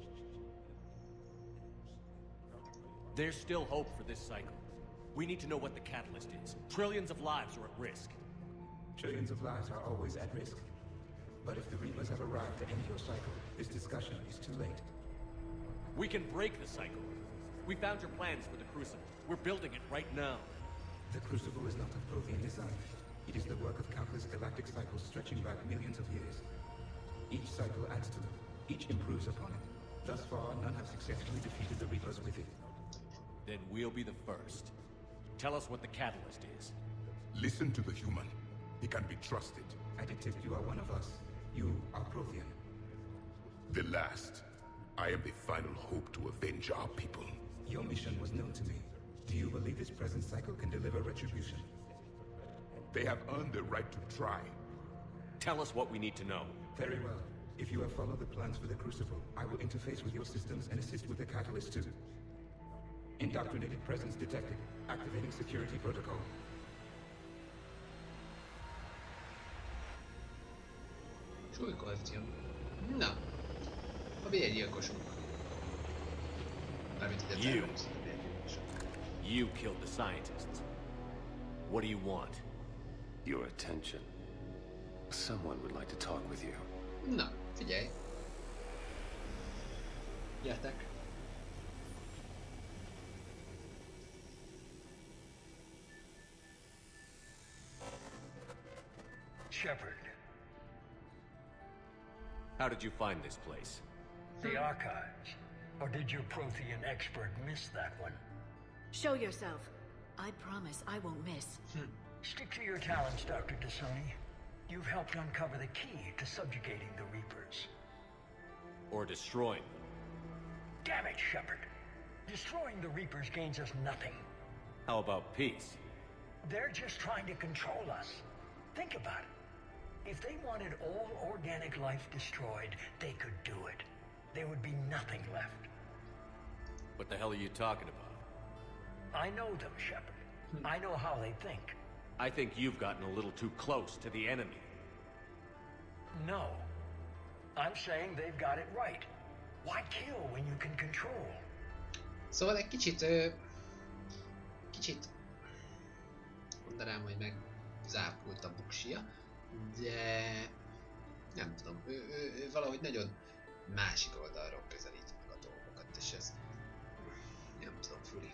There's still hope for this cycle. We need to know what the catalyst is. Trillions of lives are at risk. Trillions of lives are always at risk. But if the Reapers have arrived to end your cycle, this discussion is too late. We can break the cycle. We found your plans for the Crucible. We're building it right now. The Crucible is not of Prothean design. It is the work of countless galactic cycles stretching back millions of years. Each cycle adds to them. Each improves upon it. Thus far, none have successfully defeated the Reapers with it. Then we'll be the first. Tell us what the catalyst is. Listen to the human. He can be trusted. I detect you are one of us. You are Prothean. The last. I am the final hope to avenge our people. Your mission was known to me. Do you believe this present cycle can deliver retribution? They have earned the right to try. Tell us what we need to know. Very well. If you have followed the plans for the Crucible, I will interface with your systems and assist with the catalyst too. Indoctrinated presence detected. Activating security protocol. Súlykoefficient. Na. A bérgyilkosunk. Mármint ide You. felhúzott a bérgyilkosok. You killed the scientists. What do you want? Your attention. Someone would like to talk with you. Na, figyelj. Gyertek. Shepard. How did you find this place? The archives. Or did your Prothean expert miss that one? Show yourself. I promise I won't miss. Stick to your talents, Doctor T'Soni. You've helped uncover the key to subjugating the Reapers. Or destroying them. Damn it, Shepard. Destroying the Reapers gains us nothing. How about peace? They're just trying to control us. Think about it. If they wanted all organic life destroyed, they could do it. There would be nothing left. What the hell are you talking about? I know them, Shepard. I know how they think. I think you've gotten a little too close to the enemy. No. I'm saying they've got it right. Why kill when you can control? Szóval egy kicsit... Ö, kicsit... mondanám, hogy meg zápult a buksia, de... nem tudom, ő, ő, ő valahogy nagyon másik oldalról közelít meg a dolgokat, és ez... nem tudom, furi.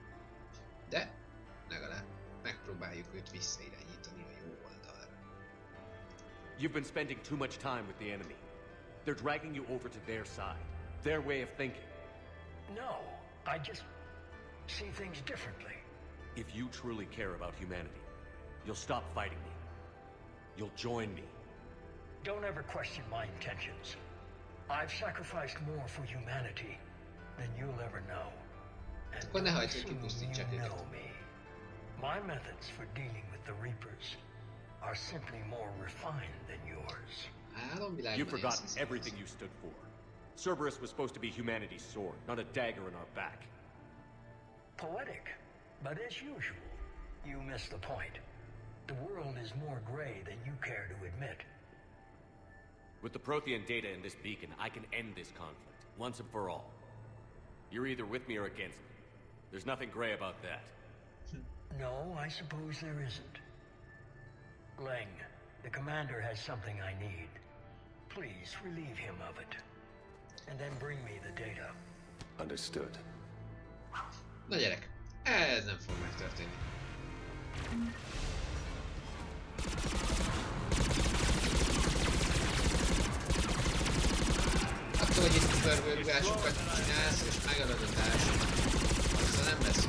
De legalább megpróbáljuk őt visszairányítani a jó oldalra. You've been spending too much time with the enemy. They're dragging you over to their side. Their way of thinking. No, I just see things differently. If you truly care about humanity, you'll stop fighting me. You'll join me. Don't ever question my intentions. I've sacrificed more for humanity than you'll ever know. And Akkor ne hagyd, hogy soon kipusztítsák you őket. know me. My methods for dealing with the Reapers are simply more refined than yours. You've forgotten everything you stood for. Cerberus was supposed to be humanity's sword, not a dagger in our back. Poetic, but as usual, you miss the point. The world is more gray than you care to admit. With the Prothean data in this beacon, I can end this conflict, once and for all. You're either with me or against me. There's nothing gray about that. No, I suppose there isn't. Leng, the commander has something I need. Please relieve him of it. And then bring me the data. Understood. Na gyerek, ez nem fog megtörténni. Attól, hogy itt pörgőrugásokat csinálsz és megadod a társamat, azzal nem lesz.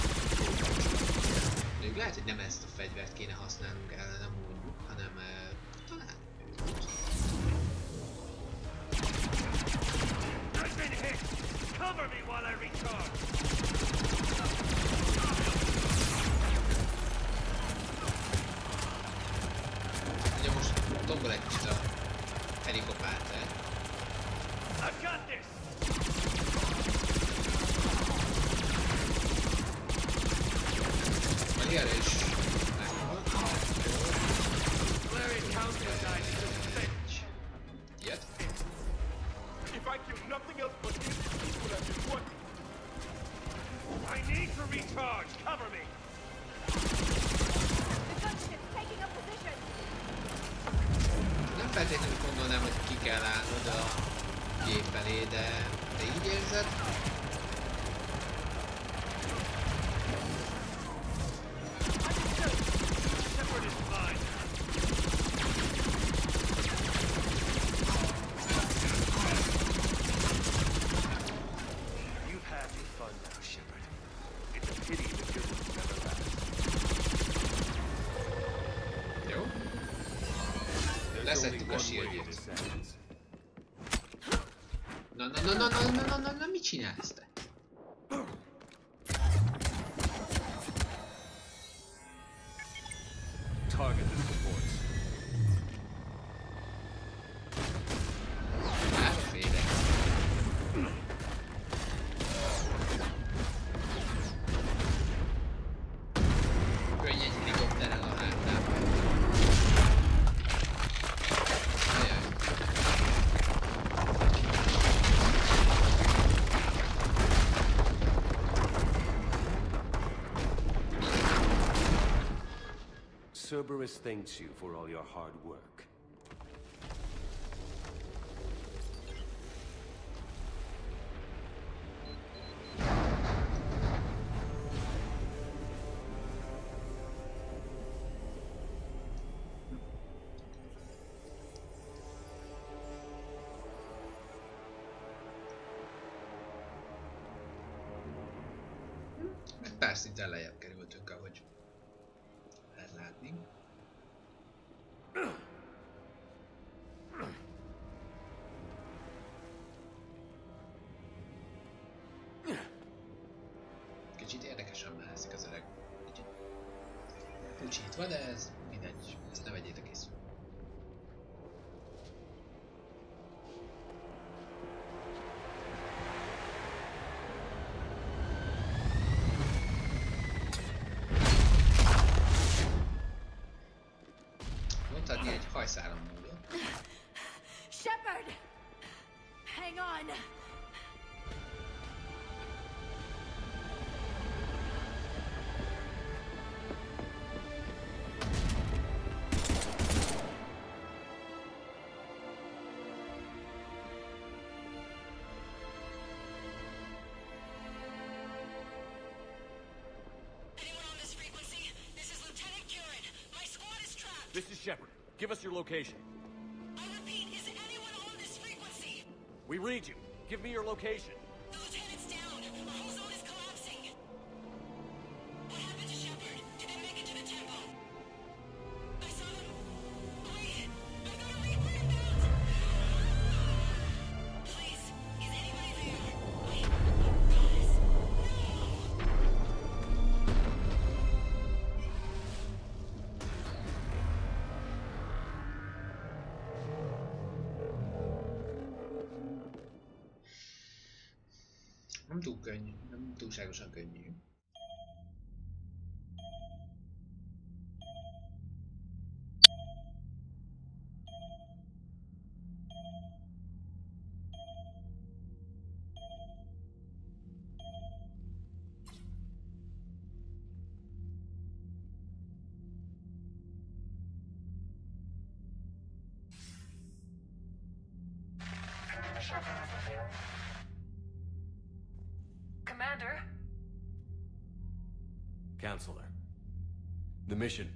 Még lehet, hogy nem ezt a fegyvert kéne használnunk ellene mondjuk, hanem uh, talán őt. I've been hit! Cover me while I recharge! Ugye most tombol egy kicsit a helikopter. I've got this! Majd erre is Valerian Council died in defense. ilyet. If I kill nothing else but these people that been what? I need to recharge. Cover me. The gunship's taking up position. Nem feltétlenül gondolnám, hogy ki kell állnod a gép elé, de te így érzed? Shepard is fine. You've had your fun now, Shepard. It's a pity the good ones never last. Leszettük a shieldjét. Na, na, na, na, na, na, na, na, na, mit csinálsz te? Target the supports. Elfédek. Könny egy helikopterrel a hátában. Ajaj. Cerberus thanks you for all your hard work. Egy pár szinten lejjebb kerültünk, ahogy lehet látni. Kicsit érdekesen mászik az öreg. Kicsit pucsítva, de ez mindegy. Ezt ne vegyétek észre. Mondhatni egy hajszáron múlva. Shepard! Hang on! This is Shepard. Give us your location. I repeat, is anyone on this frequency? We read you. Give me your location. The lieutenant's down. Our whole zone is collapsing. What happened to Shepard? Did they make it to the temple? I saw them. Wait, I've got a Reaper inbound. Please, is anybody there? Wait, guys, Nem túl könnyű, nem túlságosan könnyű. Commander? Counselor. The mission.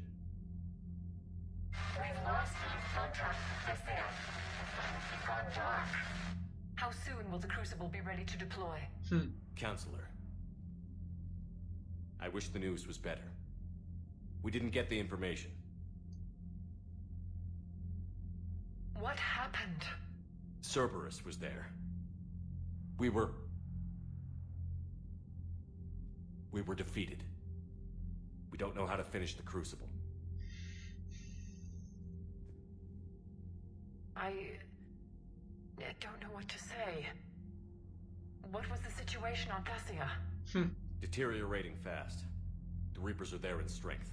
We've lost contact with Thessia. It's gone dark. How soon will the Crucible be ready to deploy? Hmm. Counselor. I wish the news was better. We didn't get the information. What happened? Cerberus was there. We were... We were defeated. We don't know how to finish the Crucible. I... I don't know what to say. What was the situation on Thessia? Hmm. Deteriorating fast. The Reapers are there in strength.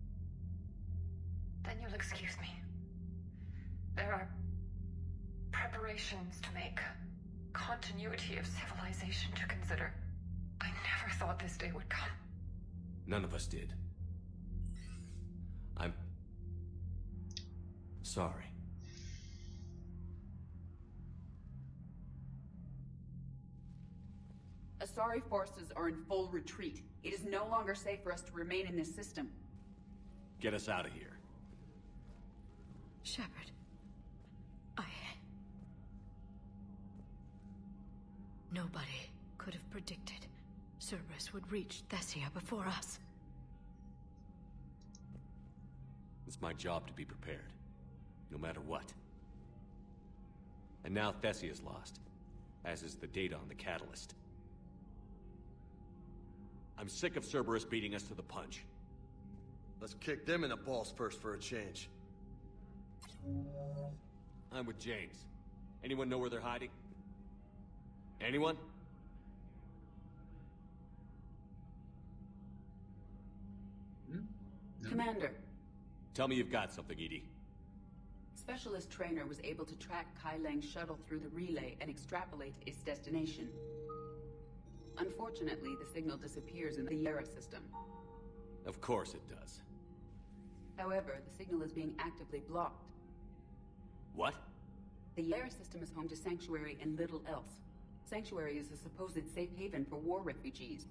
Then you'll excuse me. There are preparations to make. Continuity of civilization to consider. I never thought this day would come. None of us did. I'm... sorry. Asari forces are in full retreat. It is no longer safe for us to remain in this system. Get us out of here. Shepard. I... Nobody could have predicted Cerberus would reach Thessia before us. It's my job to be prepared. no matter what. And now Thessia's lost, as is the data on the catalyst. I'm sick of Cerberus beating us to the punch. Let's kick them in the balls first for a change. I'm with James. Anyone know where they're hiding? Anyone? Commander. Tell me you've got something, Edie. Specialist Trainer was able to track Kai Lang's shuttle through the relay and extrapolate its destination. Unfortunately, the signal disappears in the Yara system. Of course it does. However, the signal is being actively blocked. What? The Yara system is home to Sanctuary and little else. Sanctuary is a supposed safe haven for war refugees.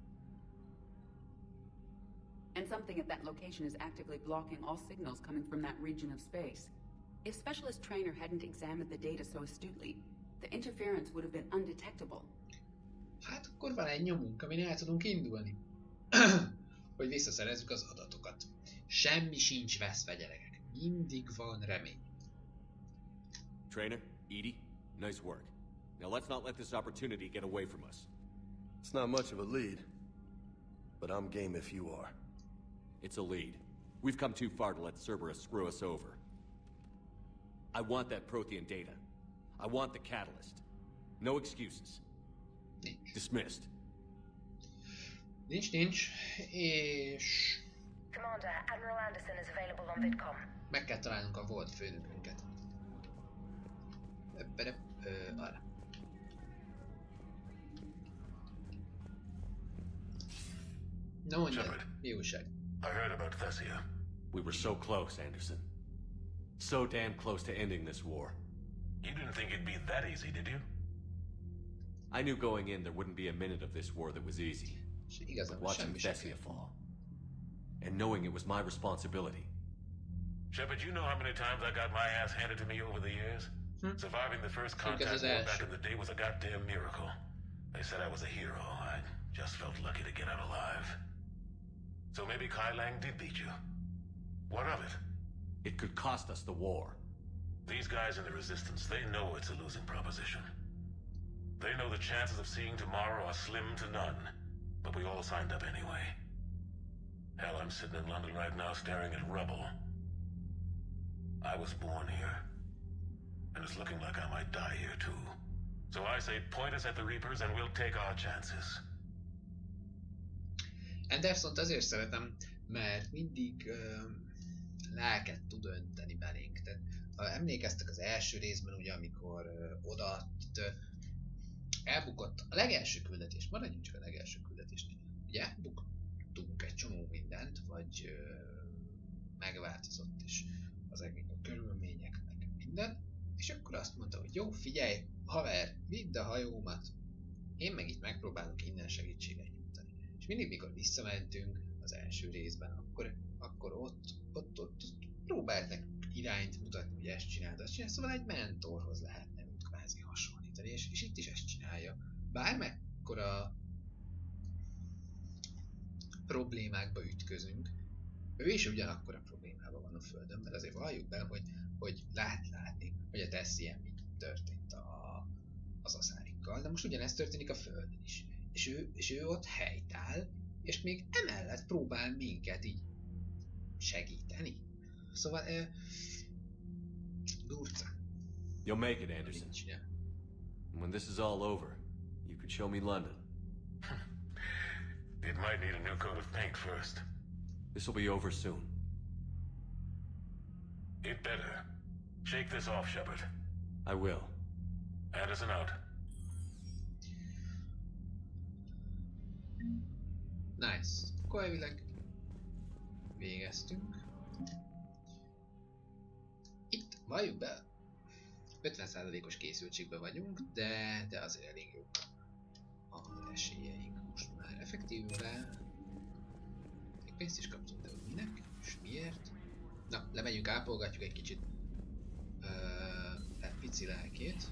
And something at that location is actively blocking all signals coming from that region of space. If Specialist Trainer hadn't examined the data so astutely, the interference would have been undetectable. Hát akkor van egy nyomunk, amin el tudunk indulni. Hogy visszaszerezzük az adatokat. Semmi sincs veszve, gyerekek. Mindig van remény. Trainer, Edie, nice work. Now let's not let this opportunity get away from us. It's not much of a lead, but I'm game if you are. It's a lead. We've come too far to let Cerberus screw us over. I want that Prothean data. I want the catalyst. No excuses. Nincs. Dismissed. Nincs, nincs. És... Commander, Admiral Anderson is available on VidCom. Meg kell találnunk a volt főnökünket. Öppere, ö, arra. No mondjad, mi újság? I heard about Thessia. We were so close, Anderson. So damn close to ending this war. You didn't think it'd be that easy, did you? I knew going in there wouldn't be a minute of this war that was easy. But watching Thessia fall, and knowing it was my responsibility. Shepard, you know how many times I got my ass handed to me over the years? Hmm? Surviving the first contact war back in the day was a goddamn miracle. They said I was a hero. I just felt lucky to get out alive. So maybe Kai Lang did beat you. What of it? It could cost us the war. These guys in the Resistance, they know it's a losing proposition. They know the chances of seeing tomorrow are slim to none. But we all signed up anyway. Hell, I'm sitting in London right now staring at rubble. I was born here. And it's looking like I might die here too. So I say point us at the Reapers and we'll take our chances. Andersont azért szeretem, mert mindig uh, lelket tud önteni belénk. Tehát, ha emlékeztek az első részben, ugye, amikor uh, odaadott, uh, elbukott a legelső küldetés, maradjunk csak a legelső küldetésnél. Ugye elbuktunk egy csomó mindent, vagy uh, megváltozott is az egész a körülmények, meg minden, és akkor azt mondta, hogy jó, figyelj, haver, vidd a hajómat, én meg itt megpróbálok innen segítséget nyújtani. És mindig, mikor visszamentünk az első részben, akkor, akkor ott, ott, ott, ott próbált nekünk irányt mutatni, hogy ezt csináld, azt csinál, szóval egy mentorhoz lehetne őt kvázi hasonlítani, és, és itt is ezt csinálja. Bármekkora problémákba ütközünk, ő is ugyanakkor a problémában van a Földön, mert azért valljuk be, hogy, hogy lát látni, hogy a Thessien mit történt a, az aszárikkal, de most ugyanezt történik a Földön is. És ő, és ő ott helytáll, és még emellett próbál minket így segíteni. Szóval, uh, durca. You'll make it, Anderson. When this is all over, you could show me London. It might need a new coat of paint first. This will be over soon. It better. Shake this off, Shepard. I will. Anderson out. Nice. Akkor elvileg végeztünk. Itt, valljuk be, ötven százalékos készültségben vagyunk, de, de azért elég jók az esélyeink most már. Effektíve még pénzt is kaptunk, de hogy minek és miért? Na, lemegyünk, ápolgatjuk egy kicsit uh, pici lelkét.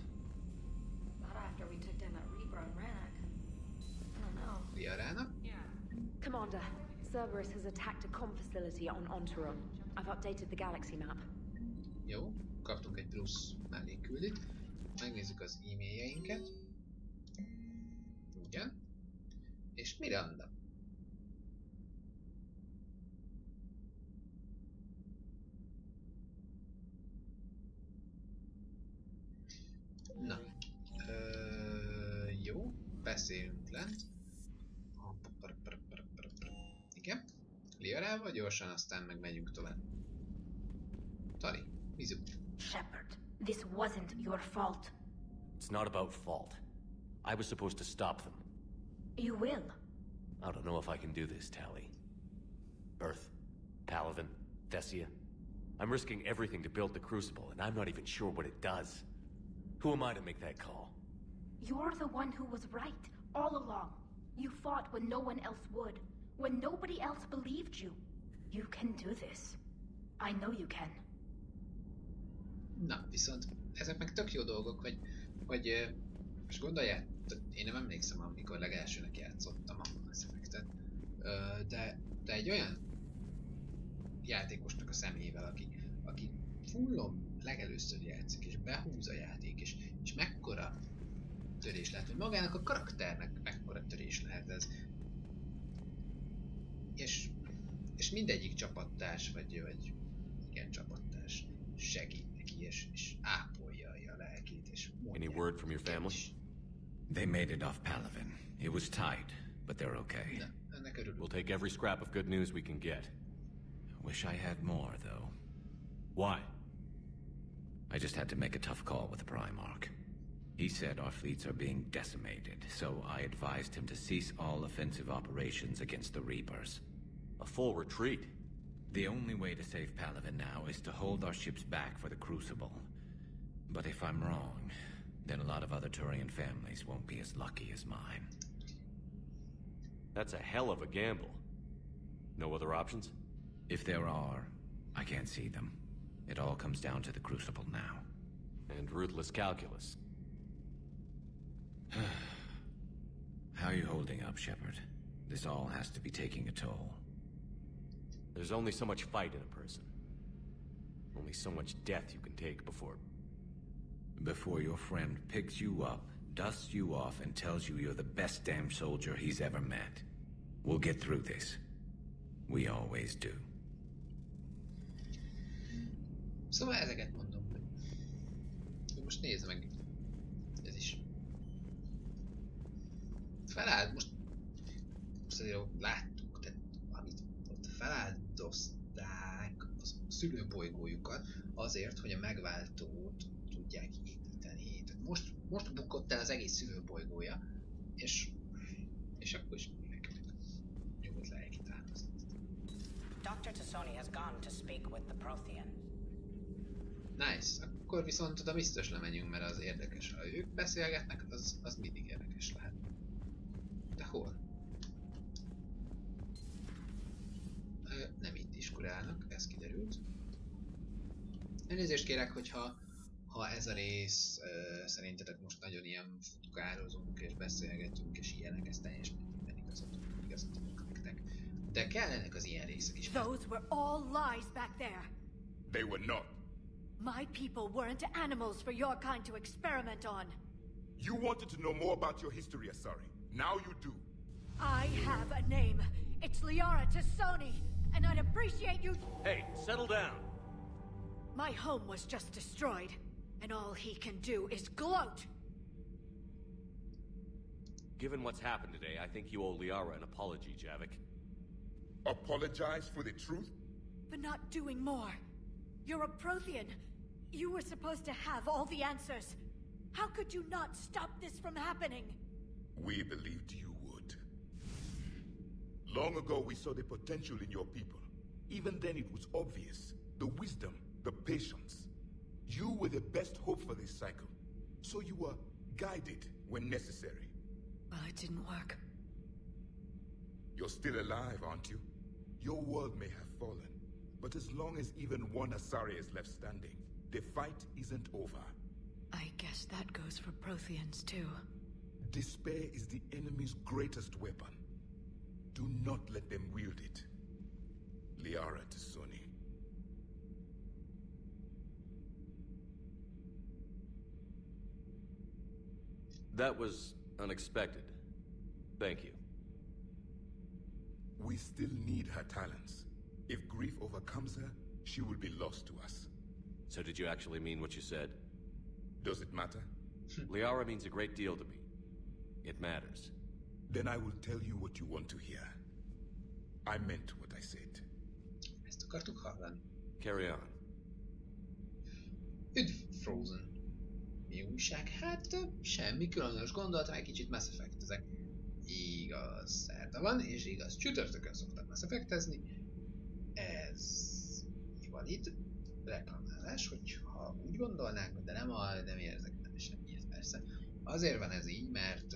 Riarának. Commander, Cerberus has attacked a comm facility on Ontaron. I've updated the galaxy map. Jó, kaptunk egy plusz melléküldit. Megnézzük az e-mailjeinket. Ugyan. És Miranda. Na. Ö, jó, beszélünk lent. Igen. Liarával gyorsan, aztán meg megyünk tovább. Tali, Mizu. Shepard, this wasn't your fault. It's not about fault. I was supposed to stop them. You will. I don't know if I can do this, Tali. Earth, Paladin, Thessia. I'm risking everything to build the Crucible, and I'm not even sure what it does. Who am I to make that call? You're the one who was right, all along. You fought when no one else would, when nobody else believed you. You can do this. I know you can. Na, viszont ezek meg tök jó dolgok, hogy, hogy most gondoljál, én nem emlékszem, amikor legelsőnek játszottam a Mass Effect-et, de, de egy olyan játékosnak a szemével, aki, aki fullon legelőször játszik, és behúz a játék, és, és mekkora törés lehet, hogy magának a karakternek mekkora törés lehet ez. És, és mindegyik csapattárs, vagy, vagy igen, csapattárs segít neki, és, és ápolja a lelkét, és Any word from your family? They made it off Palaven. It was tight, but they're okay. We'll take every scrap of good news we can get. Wish I had more, though. Why? I just had to make a tough call with the Primarch. He said our fleets are being decimated, so I advised him to cease all offensive operations against the Reapers. A full retreat? The only way to save Palaven now is to hold our ships back for the Crucible. But if I'm wrong, then a lot of other Turian families won't be as lucky as mine. That's a hell of a gamble. No other options? If there are, I can't see them. It all comes down to the Crucible now. And ruthless calculus. How are you holding up, Shepard? This all has to be taking a toll. There's only so much fight in a person. Only so much death you can take before... Before your friend picks you up, dusts you off, and tells you you're the best damn soldier he's ever met. We'll get through this. We always do. Szóval ezeket mondom, hogy most nézd meg, ez is felállt, most, most azért láttuk, tehát amit ott feláldozták a szülőbolygójukat azért, hogy a megváltót tudják építeni. Tehát most, most bukott el az egész szülőbolygója, és, és akkor is nyugodt le egy támaszt. Doctor T'Soni has gone to speak with the Prothean. Nice. Akkor viszont oda biztos lemegyünk, mert az érdekes. Ha ők beszélgetnek, az, az mindig érdekes lehet. De hol? Ö, nem itt is kurálnak, ez kiderült. Elnézést kérek, hogyha ha ez a rész ö, szerintetek most nagyon ilyen futkározunk és beszélgetünk és ilyenek, ez teljesen minden igazatok, igazatok nektek. De kellenek az ilyen részek is. Those were all lies back there. They were not. My people weren't animals for your kind to experiment on. You wanted to know more about your history, Asari. Now you do. I have a name. It's Liara T'Soni, and I'd appreciate you... Hey, settle down. My home was just destroyed, and all he can do is gloat. Given what's happened today, I think you owe Liara an apology, Javik. Apologize for the truth? For not doing more. You're a Prothean. You were supposed to have all the answers. How could you not stop this from happening? We believed you would. Long ago, we saw the potential in your people. Even then, it was obvious. The wisdom, the patience. You were the best hope for this cycle. So you were guided when necessary. Well, it didn't work. You're still alive, aren't you? Your world may have fallen. But as long as even one Asari is left standing, the fight isn't over. I guess that goes for Protheans, too. Despair is the enemy's greatest weapon. Do not let them wield it. Liara T'Soni. That was unexpected. Thank you. We still need her talents. If grief overcomes her, she will be lost to us. So did you actually mean what you said? Does it matter? Liara means a great deal to me. It matters. Then I will tell you what you want to hear. I meant what I said. Ezt akartuk hallani. Carry on. Üdv, Frozen. Mi újság? Hát semmi különös, gondoltam, egy kicsit Mass Effect ezek. Igaz, szerda van, és igaz, csütörtökön szoktam Mass Effect-ezni. Ez van itt. Reklamálás, hogyha úgy gondolnánk, de nem, a, nem érzek benne semmiért, persze. Azért van ez így, mert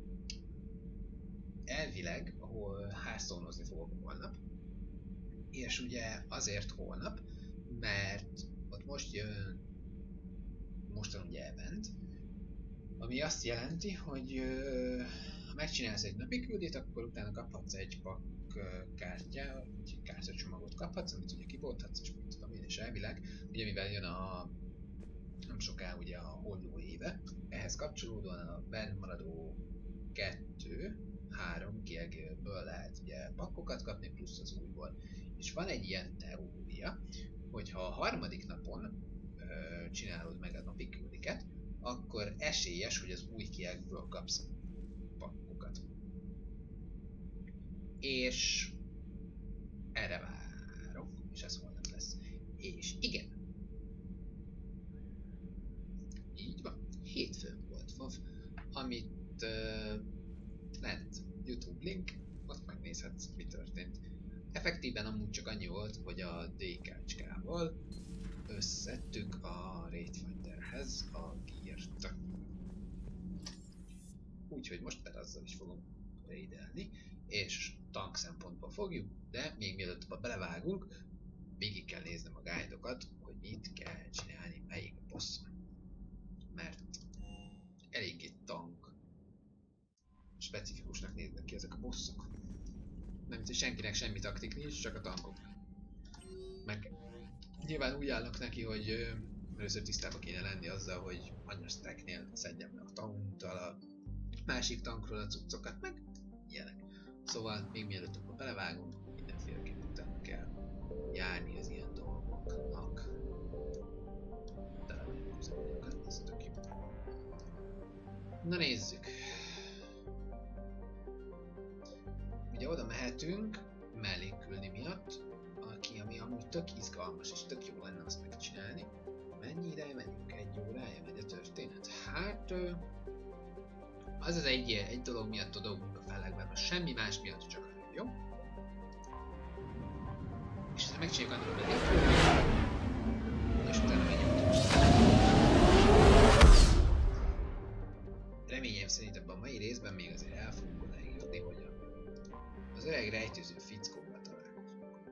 elvileg, ahol Hearthstone-ozni fogok holnap, és ugye azért holnap, mert ott most jön, mostan ugye event, ami azt jelenti, hogy ha megcsinálsz egy napi küldét, akkor utána kaphatsz egy pak kártya, egy kártyacsomagot kaphatsz, amit ugye kibolthatsz, és mit tudom én, és elvileg, ugye mivel jön a nem soká ugye a holló éve, ehhez kapcsolódóan a bennmaradó kettő, három kiegélből lehet ugye pakkokat kapni, plusz az újból. És van egy ilyen teória, hogy ha a harmadik napon ö, csinálod meg a napi küldiket, akkor esélyes, hogy az új kiekből kapsz pakkokat. És erre várok, és ez holnap lesz. És igen. Így van. Hétfőn volt F A V, amit uh, lent YouTube link, ott megnézhetsz, mi történt. Effektíven amúgy csak annyi volt, hogy a dé ká-cskával összettük a Wraithfinderhez a geart. Úgyhogy most pedig azzal is fogom raidelni, és tank szempontból fogjuk, de még mielőtt abba belevágunk, végig kell néznem a guide-okat, hogy mit kell csinálni melyik bosszon. Mert eléggé tank specifikusnak néznek ki ezek a bosszok. Nem, hogy senkinek semmi taktik nincs, csak a tankok. Meg nyilván úgy állnak neki, hogy ö, először tisztában kéne lenni azzal, hogy anyas stacknél szedjem le a taunttal a másik tankról a cuccokat, meg ilyenek. Szóval még mielőtt abba belevágunk, mindenféleképpen utána kell járni az ilyen dolgoknak. Tele vagyunk üzemanyagokat, ez tök jó. Na nézzük. Ugye oda mehetünk mellékküldi miatt, aki, ami amúgy tök izgalmas és tök jó lenne azt megcsinálni. Mennyi ideje megyünk? Egy órája megy a történet? Hát... az az egy, egy dolog miatt a dolgunk a fellegben, most semmi más miatt, csak a jó? És ezt megcsináljuk annak a mellékküldi, és utána megyünk. Reményem szerint ebben a mai részben még azért el fogunk odáig jutni, hogy az öreg rejtőző fickóval találkozunk.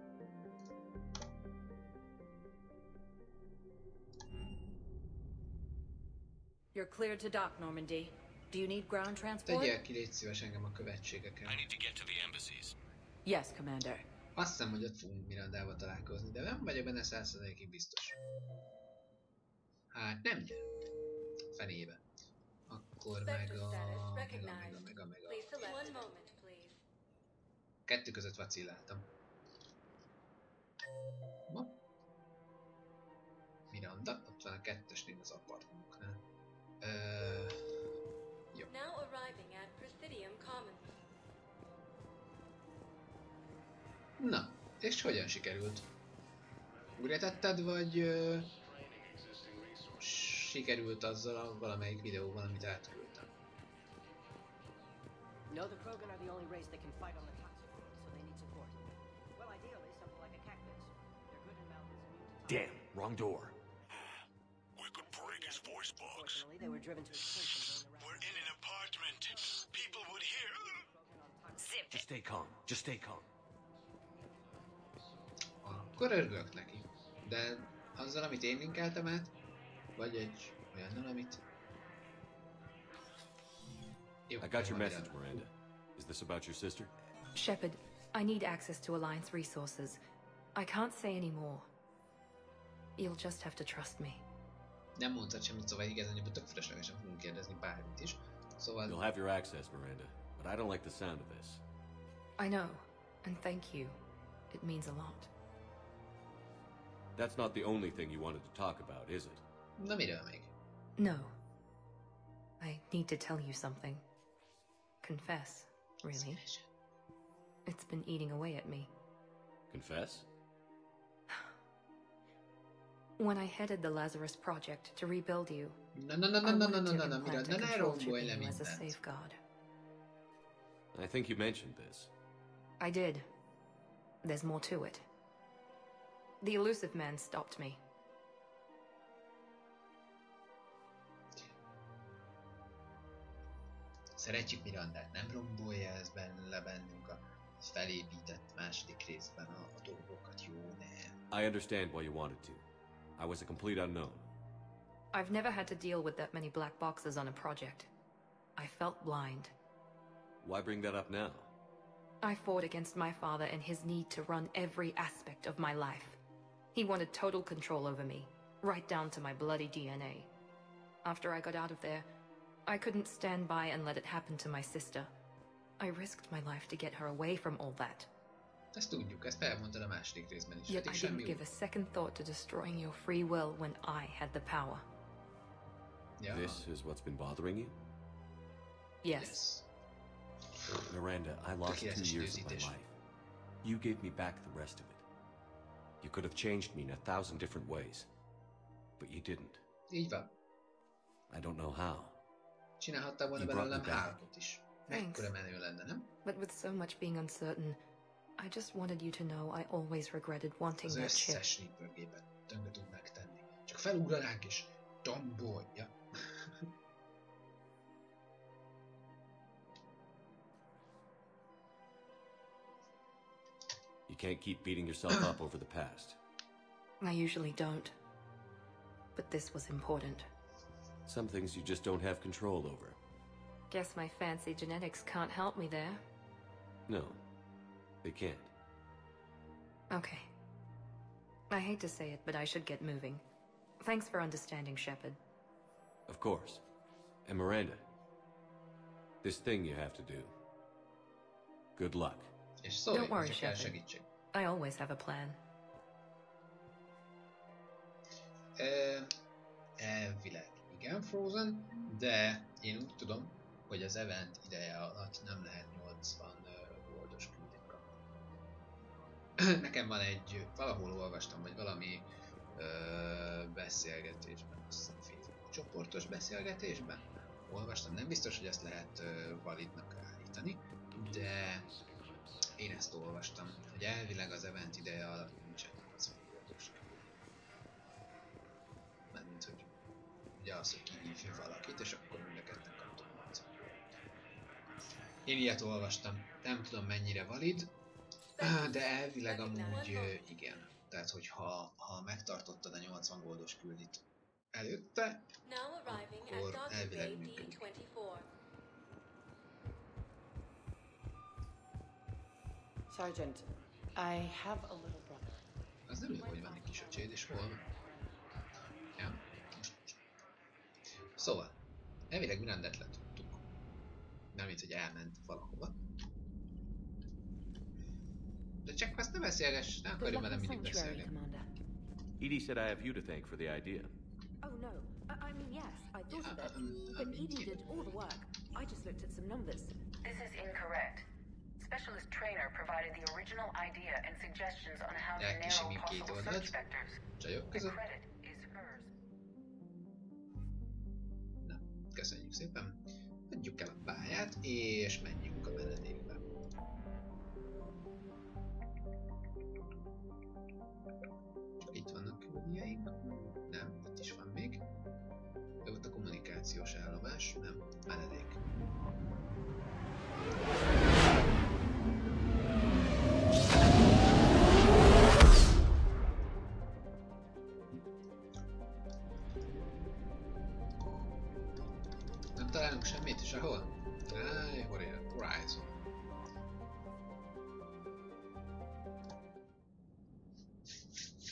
You're cleared to dock, Normandy. Do you need ground transport? Tegyél ki, légy szíves engem a követségeken. I need to get to the embassies. Yes, Commander. Azt hiszem, hogy ott fogunk Mirandával találkozni, de nem vagyok benne száz százalékig biztos. Hát nem nyer. Fenébe. Akkor meg a... meg a, meg a, meg a, meg a... Kettő között vacilláltam. Ma? Miranda, ott van a kettesnél az apartmunknál. Ö... Jó. Na, és hogyan sikerült? Újra tetted, vagy... Ö... sikerült azzal a valamelyik videóban, amit átküldtem? No, the Krogan are the only race that can fight on the toxic world, so they need support. Well, ideally, something like a cactus. They're good in mouth is immune to... Damn, wrong door. We could break his voice box. Unfortunately, they were driven to extinction during the We're in an apartment. People would hear. Zip. Just stay calm. Just stay calm. Akkor örülök neki. De azzal, amit én linkeltem át, vagy egy olyannal, amit... Jó, I got your message, Miranda. Is this about your sister? Shepard, I need access to Alliance resources. I can't say any more. You'll just have to trust me. Nem mondtad semmit, szóval igazán tök feleslegesen fogunk kérdezni bármit is. Szóval... You'll have your access, Miranda, but I don't like the sound of this. I know, and thank you. It means a lot. That's not the only thing you wanted to talk about, is it? Na miről még? No. I need to tell you something. Confess, really. It's been eating away at me. Confess? When I headed the Lazarus Project to rebuild you, Na na na na I na na wanted na to na na implant Miranda, a ne control rombolj chip le in you as a mindent. safeguard. I think you mentioned this. I did. There's more to it. The Elusive Man stopped me. Szeretjük Mirandát, nem rombolja ez benne bennünk a felépített második részben a, a dolgokat, jó, nem. I understand why you wanted to. I was a complete unknown. I've never had to deal with that many black boxes on a project. I felt blind. Why bring that up now? I fought against my father and his need to run every aspect of my life. He wanted total control over me, right down to my bloody D N A. After I got out of there, I couldn't stand by and let it happen to my sister. I risked my life to get her away from all that. Ezt tudjuk, ezt felmondtad a második részben is. Yet Pedig I semmi didn't give a second thought to destroying your free will when I had the power. Yeah. This is what's been bothering you? Yes. yes. Miranda, I lost two Tökéletes years of my időzítés. life. You gave me back the rest of it. You could have changed me in a thousand different ways. But you didn't. Így van. I don't know how. Csinálhattál volna You brought belőlem me back. hármat is. Thanks. Mekkora menő lenne, nem? But with so much being uncertain, I just wanted you to know I always regretted wanting Az that chip. összes Reaper-gépet tönkre tud megtenni. Csak felugralánk és tombolja. You can't keep beating yourself up over the past. I usually don't. But this was important. Some things you just don't have control over. Guess my fancy genetics can't help me there. No, they can't. Okay. I hate to say it, but I should get moving. Thanks for understanding, Shepard. Of course. And Miranda, this thing you have to do. Good luck. És szólj, Don't worry, hogyha kell Shepard. segítség. I always have a plan. Ö, elvileg igen, Frozen, de én úgy tudom, hogy az event ideje alatt nem lehet nyolcvan goldos küldét kapni. Nekem van egy, valahol olvastam, vagy valami ö, beszélgetésben, azt hiszem Facebook csoportos beszélgetésben olvastam, nem biztos, hogy ezt lehet ö, validnak állítani, de én ezt olvastam, hogy elvileg az event ideje alatt nincsen nyolcvan goldos küldét. Mármint, hogy ugye az, hogy kihívja valakit, és akkor mind a ketten kaptunk nyolcvan. Én ilyet olvastam, nem tudom mennyire valid, de elvileg amúgy ö, igen. Tehát, hogy ha, ha megtartottad a nyolcvan goldos küldit előtte, akkor elvileg működik. Sergeant, I have a little brother. Az nem jó, hogy van egy kis öcséd, és hol van? Ja, most, most. Szóval, elvileg Mirandát letudtuk. Mármint, hogy elment valahova. De csak azt ne beszélgess, ne akarjuk velem mindig beszélgetni. Edie said I have you to thank for the idea. Oh no, I, I mean yes, I thought of it, but Edie did all the work. I just looked at some numbers. This is incorrect. Specialist Trainer provided the original idea and suggestions on how to narrow possible search vectors. The credit is hers. Na, köszönjük szépen. Adjuk el a pályát, és menjünk a menedékbe. Csak itt vannak különjeink. Nem, itt is van még. De ott a kommunikációs állomás, nem, menedék. Nem találunk semmit sehol? Áj, Horizon.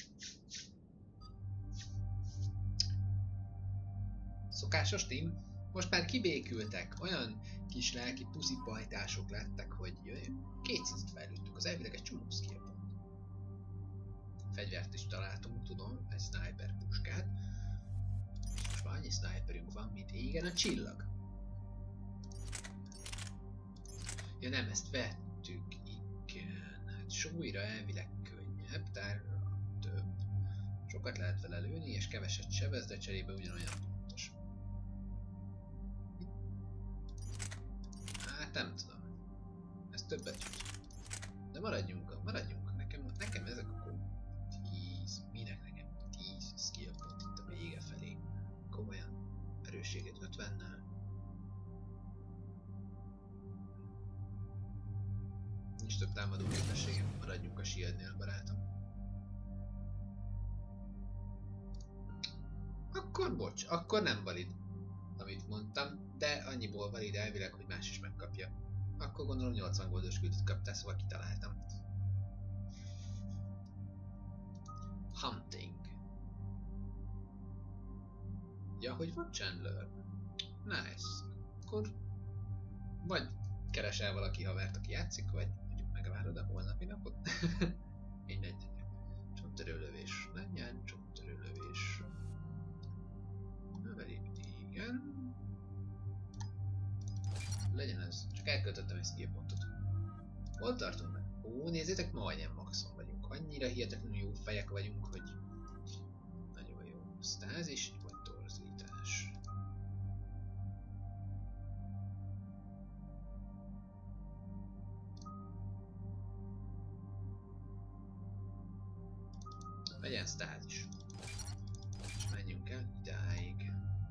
Szokásos team? Most már kibékültek, olyan kis lelki puszipajtások lettek, hogy két szintet fejlődtünk, az elvileg egy csomó skillpont. Fegyvert is találtunk, tudom, egy sniper puskát. Most már annyi sniperünk van, mint égen a csillag. Ja nem, ezt vettük, igen. Hát súlyra elvileg könnyebb, tárra több. Sokat lehet vele lőni, és keveset sebez, de cserébe ugyanolyan pontos. Hát nem tudom. Ez többet jut. De maradjunk, maradjunk. Nekem, nekem ezek akkor tíz. Minek nekem tíz skill pont itt a vége felé. Komolyan. Erősséget ötvennel. Nincs több támadó képességem, maradjunk a shieldnél, barátom. Akkor bocs, akkor nem valid, amit mondtam, de annyiból valid elvileg, hogy más is megkapja. Akkor gondolom nyolcvan goldos küldit kaptál, szóval kitaláltam. Hunting. Ja, hogy van Chandler? Nice. Akkor vagy keresel valaki havert, aki játszik, vagy mondjuk megvárod a holnapi napot? Mindegy. Csomtörőlövés. Legyen csomtörőlövés. Növelik, igen. Legyen ez. Csak elköltöttem egy skill pontot. Hol tartunk meg? Ó, nézzétek, majdnem maxon vagyunk. Annyira hihetetlenül jó fejek vagyunk, hogy nagyon jó. Stázis vagy torzítás. Legyen stázis. És menjünk el idáig.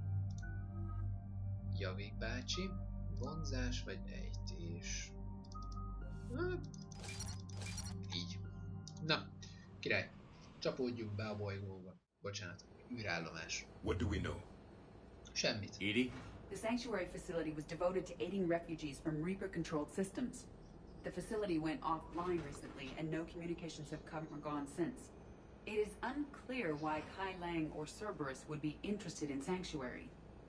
Javik bácsi. Vonzás vagy ejtés. Hát, így. Na, király. Csapódjunk be a bolygóba. Bocsánat, űrállomás. What do we know? Semmit. Edie? The sanctuary facility was devoted to aiding refugees from Reaper-controlled systems. The facility went offline recently, and no communications have come or gone since. It is unclear why Kai Lang or Cerberus would be interested in Sanctuary.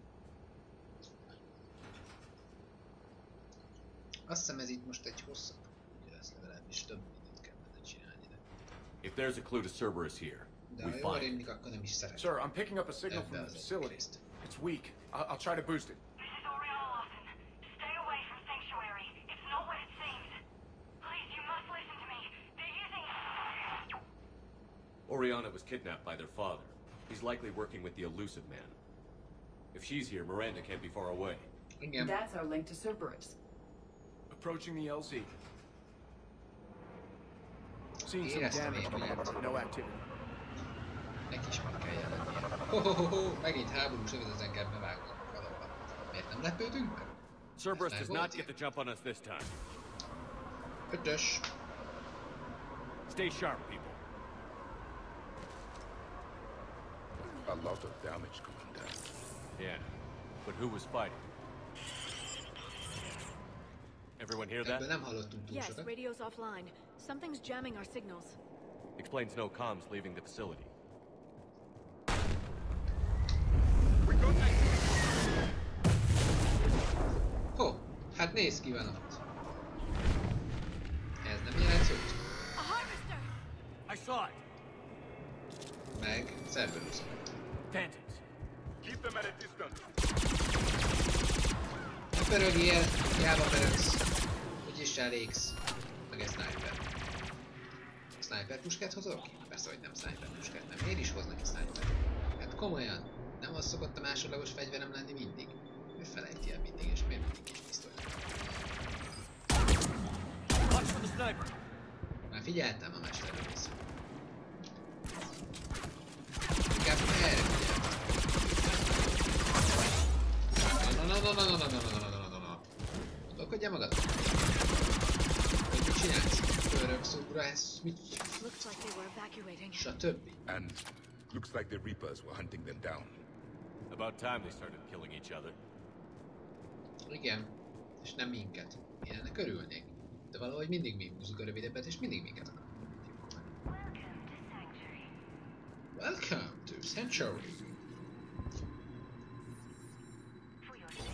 Azt hiszem ez itt most egy hosszabb, ugye lesz legalábbis több mindent kellene csinálni, de... If there's a clue to Cerberus here, De we ha jól find it. rémlik, akkor nem is szeretem. Sir, I'm picking up a signal from the facility. It's weak. I'll, I'll try to boost it. This is Oriana Lawson. Stay away from Sanctuary. It's not what it seems. Please, you must listen to me. They're using... Oriana was kidnapped by their father. He's likely working with the Elusive Man. If she's here, Miranda can't be far away. That's our link to Cerberus. Approaching the L Z. Seeing some damage, but no activity. Neki is meg kell jelennie. Hohohoho, megint háborús övezetenket bevágnak valahol. Miért nem lepődünk meg? Cerberus does not get the jump on us this time. Ötös. Stay sharp, people. A lot of damage, Commander. Yeah, but who was fighting? Everyone hear that? Yes, radio's offline. Something's jamming our signals. Explains no comms leaving the facility. Ho, hát nézd ki van ott. Ez nem jelent szót? I saw it. Meg Cerberus. Phantoms. Keep them at a distance. Ne pörögjél, hiába pörögsz. Úgyis elégsz. Meg egy sniper. Sniper puskát hozok ki? Persze, hogy nem sniper puskát, nem. Miért is hoznak egy sniper? Hát komolyan, nem az szokott a másodlagos fegyverem lenni mindig? Ő felejti el mindig, és miért mindig kis pisztoly? Watch for the sniper. Már figyeltem a mesterre vissza. Inkább erre figyeltem. No, no, no, no, no, no, no, no, no, no, no, no, no. Gondolkodjál magad. Hogy mit csinálsz? Pöröksz úrra, ez mit? Stb. And looks like the Reapers were hunting them down. About time they started killing each other. Igen, és nem minket. Én ennek örülnék. De valahogy mindig mi húzzuk a rövidebbet, és mindig minket akarunk. Welcome to Sanctuary.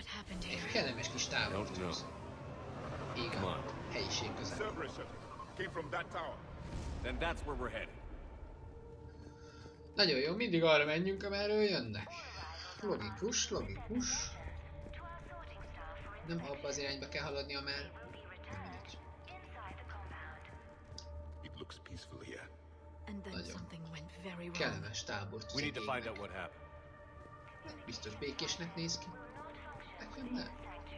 What happened here? Egy kellemes kis távoltűz. Ég a helyiség közel. Cerberus came from that tower. Then that's where we're headed. Nagyon jó, mindig arra menjünk, amerről jönnek. Logikus, logikus. Nem abba az irányba kell haladni, amer... Nem mindegy. It looks peaceful here. And then something went very wrong. Kellemes tábort. We need to find out what happened. Biztos békésnek néz ki. Nekem nem.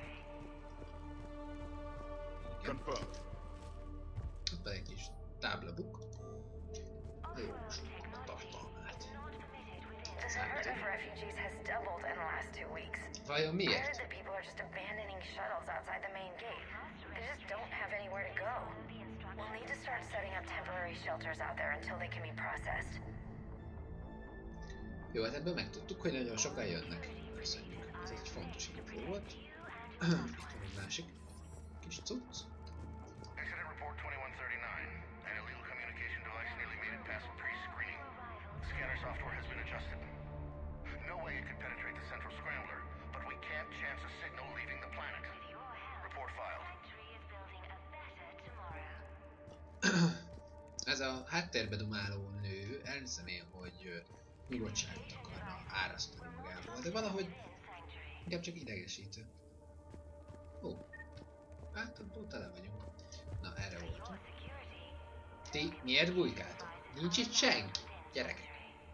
Confirm. Ott van egy kis táblabuk. Jó, most a tartalmát. The number of refugees has doubled in the last two weeks. Vajon I miért? heard that people are just abandoning shuttles outside the main gate. They just don't have anywhere to go. We'll need to start setting up temporary shelters out there until they can be processed. Jó, hát ebből megtudtuk, hogy nagyon sokan jönnek. Köszönjük. Ez egy fontos info volt. Itt van egy másik kis cucc. Incident report twenty-one thirty-nine. An illegal communication device nearly made it past pre-screening. The scanner software has been adjusted. No way it could penetrate the central scrambler, but we can't chance a signal leaving the planet. Report filed. Ez a háttérbe dumáló nő, elhiszem én, hogy nyugodtságot akarna árasztani magából, de valahogy inkább csak idegesítő. Ó, hát ott tele vagyunk. Na, erre voltunk. Ti miért bujkáltok? Nincs itt senki, gyerekek.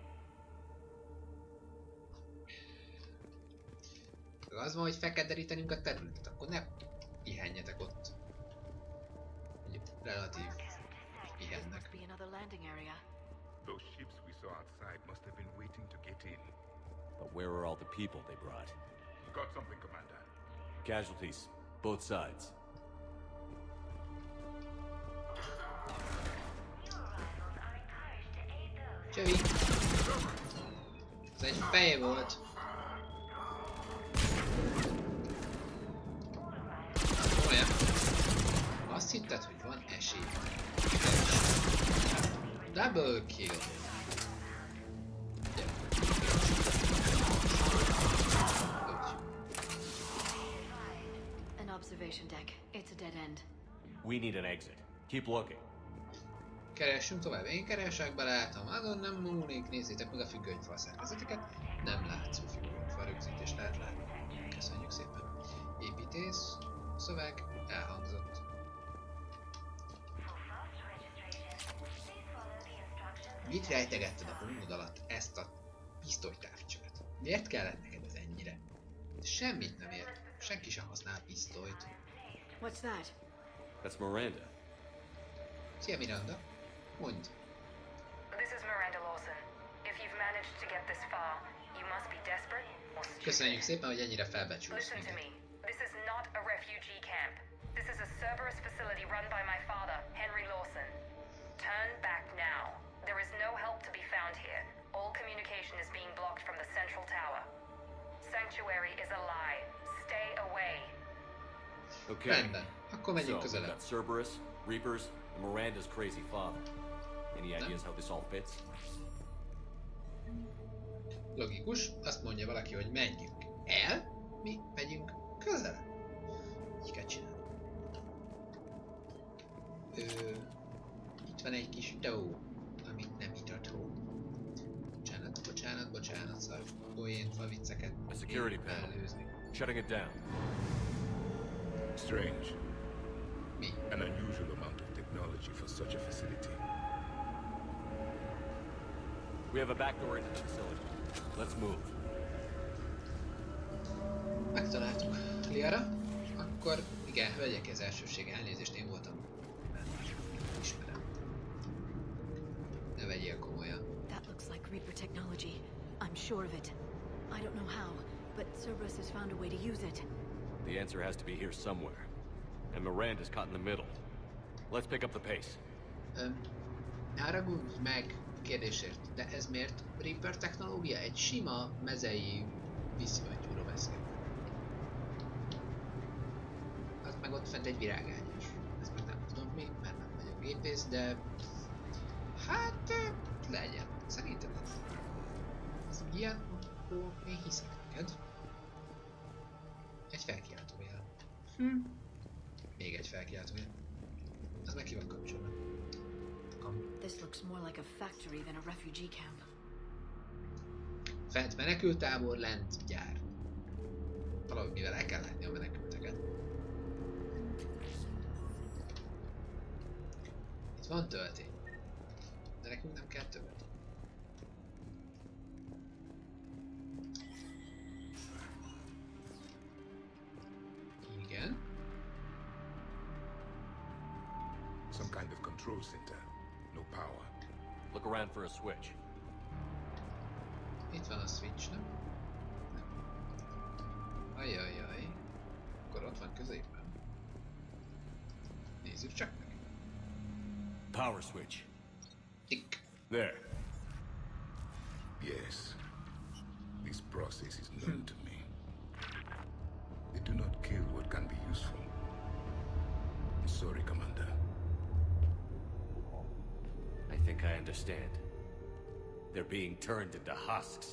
Az van, hogy fel kell derítenünk a területet, akkor ne pihenjetek ott. Relatív pihennek. Those ships we saw outside must have been waiting to get in. But where are all the people they brought? Got something, Commander. Casualties, both sides. Csavi! Ez egy fej volt. Olyan. Azt hitted, hogy van esély. Double kill. An observation deck. It's a dead end. We need an exit. Keep looking. Keressünk tovább. Én keresek, belátom. Azon nem múlik. Nézzétek meg a függönyfal szerkezeteket. Nem látszó függönyfal rögzítést lehet látni. Köszönjük szépen. Építész. Szöveg. Elhangzott. Mit rejtegetted a homlod alatt ezt a pisztolytávcsövet? Miért kellett neked ez ennyire? Semmit nem ért. Senki sem használ pisztolyt. What's that? That's Miranda. Szia Miranda. Mondd. This is Miranda Lawson. If you've managed to get this far, you must be desperate or stupid. Köszönjük szépen, hogy ennyire felbecsülsz. Listen to me. This is not a refugee camp. This is a Cerberus facility run by my father, Henry Lawson. Turn back now. There is no help to be found here. All communication is being blocked from the central tower. Sanctuary is a lie. Stay away. Okay. Rendben. Akkor megyünk So, we've közelebb. got Cerberus, Reapers, and Miranda's crazy father. Any ideas how this all fits? Logikus. Azt mondja valaki, hogy menjünk el. Mi megyünk közelebb. Így kell csinálni. Ö, itt van egy kis tó, amit nem itató. Bocsánat, bocsánat, bocsánat, szóval poénfa vicceket A security panel. előzni. Shutting it down. Strange. Me. An unusual amount of technology for such a facility. We have a back door into the facility. Let's move. Megtaláltuk Liara. Akkor igen, vegyek az elsőség. Elnézést, én voltam. Ismerem. Ne vegyél komolyan. That looks like Reaper technology. I'm sure of it. I don't know how, but Cerberus has found a way to use it. The answer has to be here somewhere. And Miranda's caught in the middle. Let's pick up the pace. Um, ne haragudj meg a kérdésért, de ez miért Reaper technológia? Egy sima mezei vízszivattyúról beszél. Az meg ott fent egy virágágyas. Ezt meg nem tudom mi, mert nem vagyok gépész, de... Hát... legyen. Szerintem ez... Ez ilyen, akkor én hiszek neked. Egy felkiáltójel. Hm. Még egy felkiáltójel. Az meg ki van kapcsolva. This looks more like a factory than a refugee camp. Fent menekültábor, lent gyár. Valahogy mivel el kell látni a menekülteket. Itt van töltény. De nekünk nem kell többet. Igen. Some kind of control center. No power. Look around for a switch. Itt van a switch, nem? Nem. Ajajaj. Akkor ott van középen. Nézzük csak meg. Power switch. Tick. There. Yes. This process is known to me. They do not kill what can be useful. I'm sorry, Commander. I think I understand. They're being turned into husks.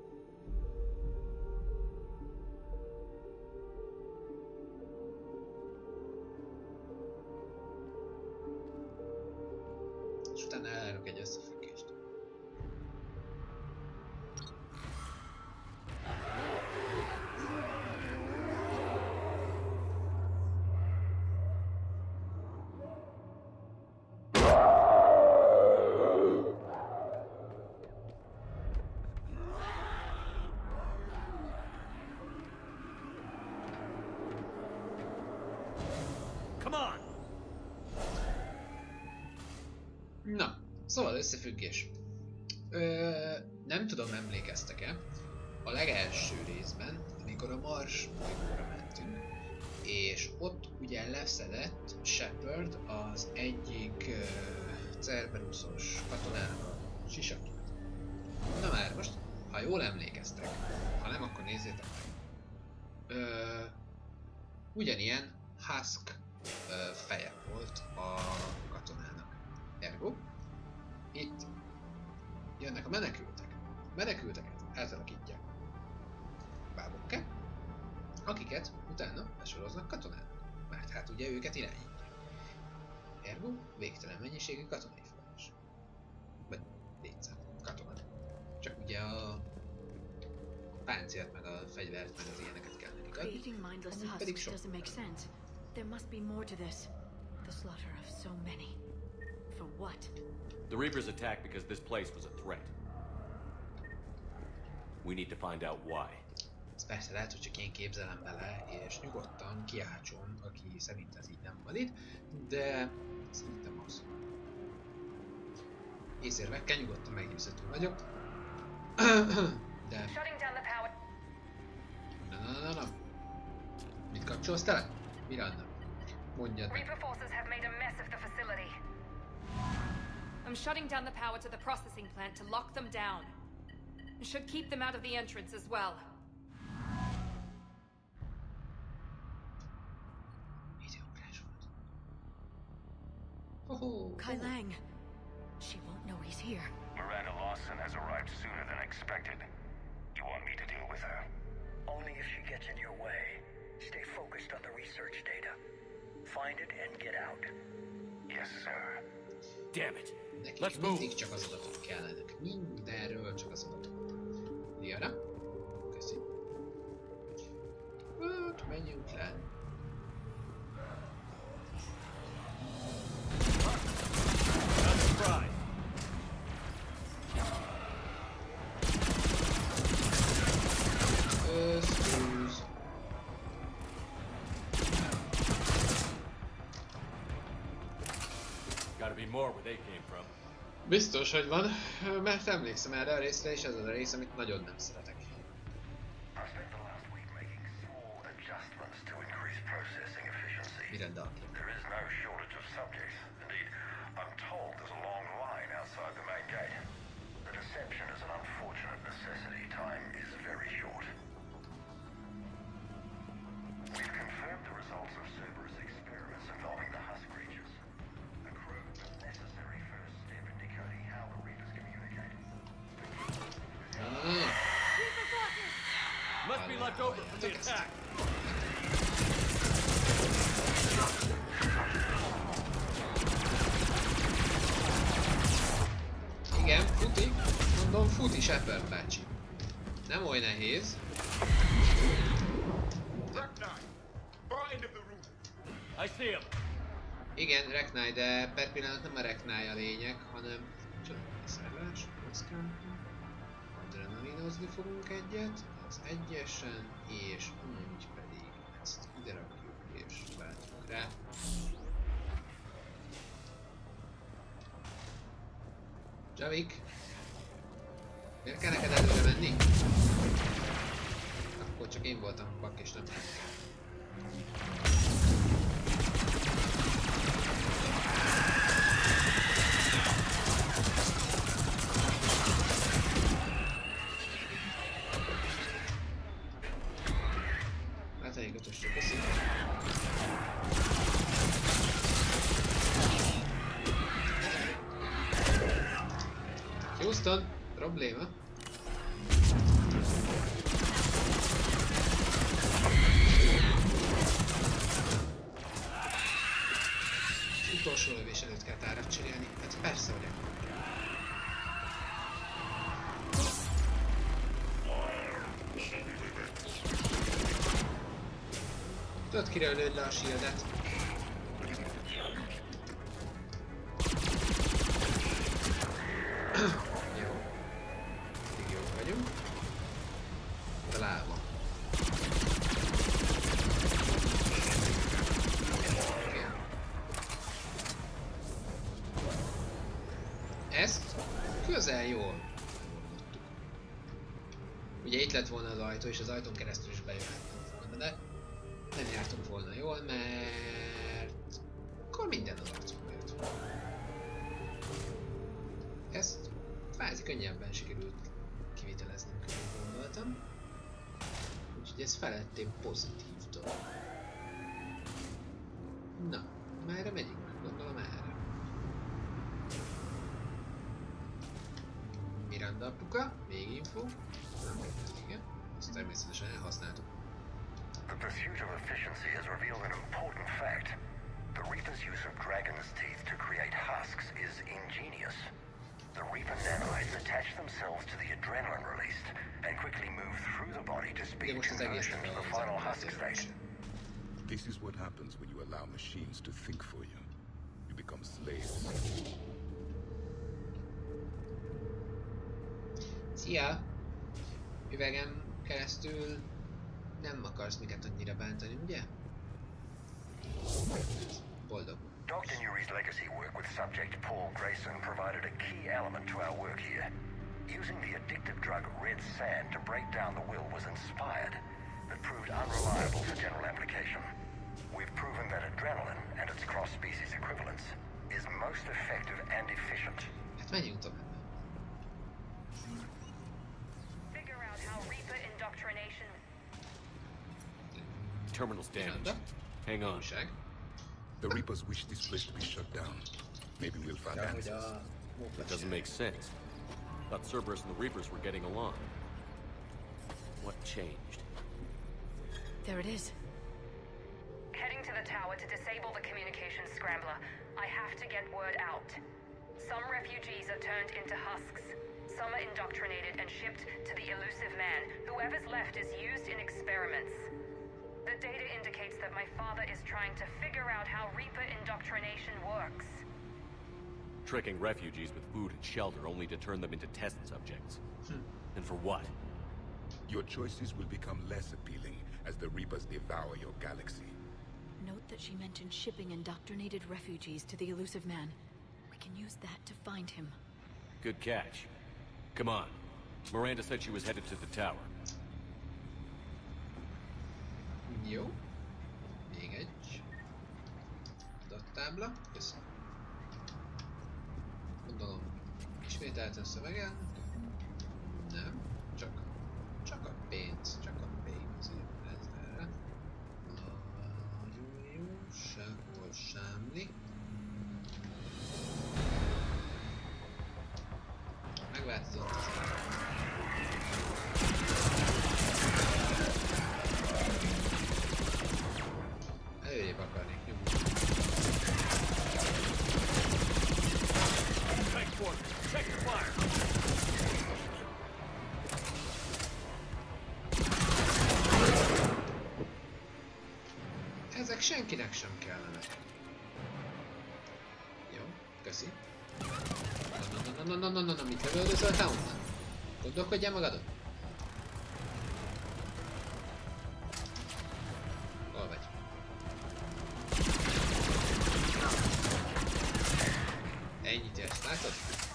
És utána elárulok egy összefüggést. Na, szóval összefüggés. Ö, nem tudom, emlékeztek-e, a legelső részben, amikor a Mars bolygóra mentünk, és ott ugye leszedett Shepard az egyik uh, Cerberusos katonának a sisakját. Na már most, ha jól emlékeztek, ha nem, akkor nézzétek meg. Ö, ugyanilyen husk ö, feje volt a katonának. Ergo, itt jönnek a menekültek. Menekülteket átalakítják bábokká, akiket utána besoroznak katonának, mert hát ugye őket irányítják. Ergo, végtelen mennyiségű katonai forrás. Vagy létszám katona. Csak ugye a páncélt, meg a fegyvert, meg az ilyeneket kell nekik adni. Creating mindless husks doesn't make sense. There must be more to this. The slaughter of so many. For what? The Reapers attacked because this place was a threat. We need to find out why. Ez persze lehet, hogy csak én képzelem bele, és nyugodtan kiáltson, aki szerint ez így nem van itt, de szerintem az. Észérvekkel nyugodtan meggyőzhető vagyok. De... Na, na, na, na. Mit kapcsolsz tele? Miranda, mondjad meg. Reaper forces have made a mess of the facility. I'm shutting down the power to the processing plant to lock them down. It should keep them out of the entrance as well. Oh, Kai Lang. She won't know he's here. Miranda Lawson has arrived sooner than expected. You want me to deal with her? Only if she gets in your way. Stay focused on the research data. Find it and get out. Yes, sir. Damn it. Nekik Let's move. mindig csak az adatok kellenek. Mindenről csak az adatok. Diana? Köszi. Hát, menjünk le. Ösztűz. Gotta be more where they came from. Biztos, hogy van, mert emlékszem erre a részre, és ez az a rész, amit nagyon nem szeretek. Miranda. There is no shortage of subjects. Indeed, I'm told there's a long line outside the main gate. The deception is an unfortunate necessity. Time is very short. We've confirmed the results of Cerberus experiments involving the husk creatures. The crew, the necessary first step in decoding how the Reapers communicate. Must be left over from the attack. Igen, futi. Mondom, futi Shepard bácsi. Nem oly nehéz. Igen, Reknai, de per pillanat nem a Reknai a lényeg, hanem csak szállás, adrenalinozni fogunk egyet, az egyesen, és úgy pedig ezt ide rakjuk és váltjuk rá. Javik, miért kell neked előre menni? Akkor csak én voltam pak és nem. Hát elég ötösre köszi. Houston, probléma. Utolsó lövés előtt kell tárat cserélni. Hát persze, hogy akkor. Tudod, kire lőd le a shieldet? Jó. Még jók vagyunk. Találva. Okay. Ezt közel jól. Ugye itt lett volna az ajtó, és az ajtón keresztül is bejöhettem volna, de nem jártunk volna jól, mert akkor minden az arcunkba jött. Ezt kvázi könnyebben sikerült kiviteleznünk, mint gondoltam. Úgyhogy ez feletté pozitív dolog. Na, merre megyünk? Gondolom erre. Miranda apuka, még info. Igen, ezt természetesen elhasználtuk. The pursuit of efficiency has revealed an important fact. The Reaper's use of dragon's teeth to create husks is ingenious. The Reaper nanoids attach themselves to the adrenaline released and quickly move through the body to speed conversion to the final husk state. This is what happens when you allow machines to think for you. You become slaves. Szia! Üvegem keresztül nem akarsz minket annyira bántani, ugye? Boldog. Doctor Nuri's legacy work with subject Paul Grayson provided a key element to our work here. Using the addictive drug red sand to break down the will was inspired, but proved unreliable for general application. We've proven that adrenaline and its cross-species equivalence is most effective and efficient. Hát menjünk tovább. Figure out how Reaper indoctrination. Terminal's damaged. Hang on. The Reapers wish this place to be shut down. Maybe we'll find answers. That doesn't make sense. Thought Cerberus and the Reapers were getting along. What changed? There it is. Heading to the tower to disable the communications scrambler. I have to get word out. Some refugees are turned into husks. Some are indoctrinated and shipped to the elusive man. Whoever's left is used in experiments. The data indicates that my father is trying to figure out how Reaper indoctrination works. Tricking refugees with food and shelter only to turn them into test subjects. Hmm. And for what? Your choices will become less appealing as the Reapers devour your galaxy. Note that she mentioned shipping indoctrinated refugees to the elusive man. We can use that to find him. Good catch. Come on. Miranda said she was headed to the tower. Jó. Még egy adattábla. Köszönöm. Gondolom, ismételten szövegen. Nem, csak, csak a pénz, csak a pénz. Ez erre. Nagyon jó, sehol semmi. Megváltozott az ára. Előrébb Ezek senkinek sem kellenek. Jó, köszi. Na na na na na na na, mit lövöldözöl te onnan? Gondolkodjál magadon? Hol vagy? Ennyit érsz, látod?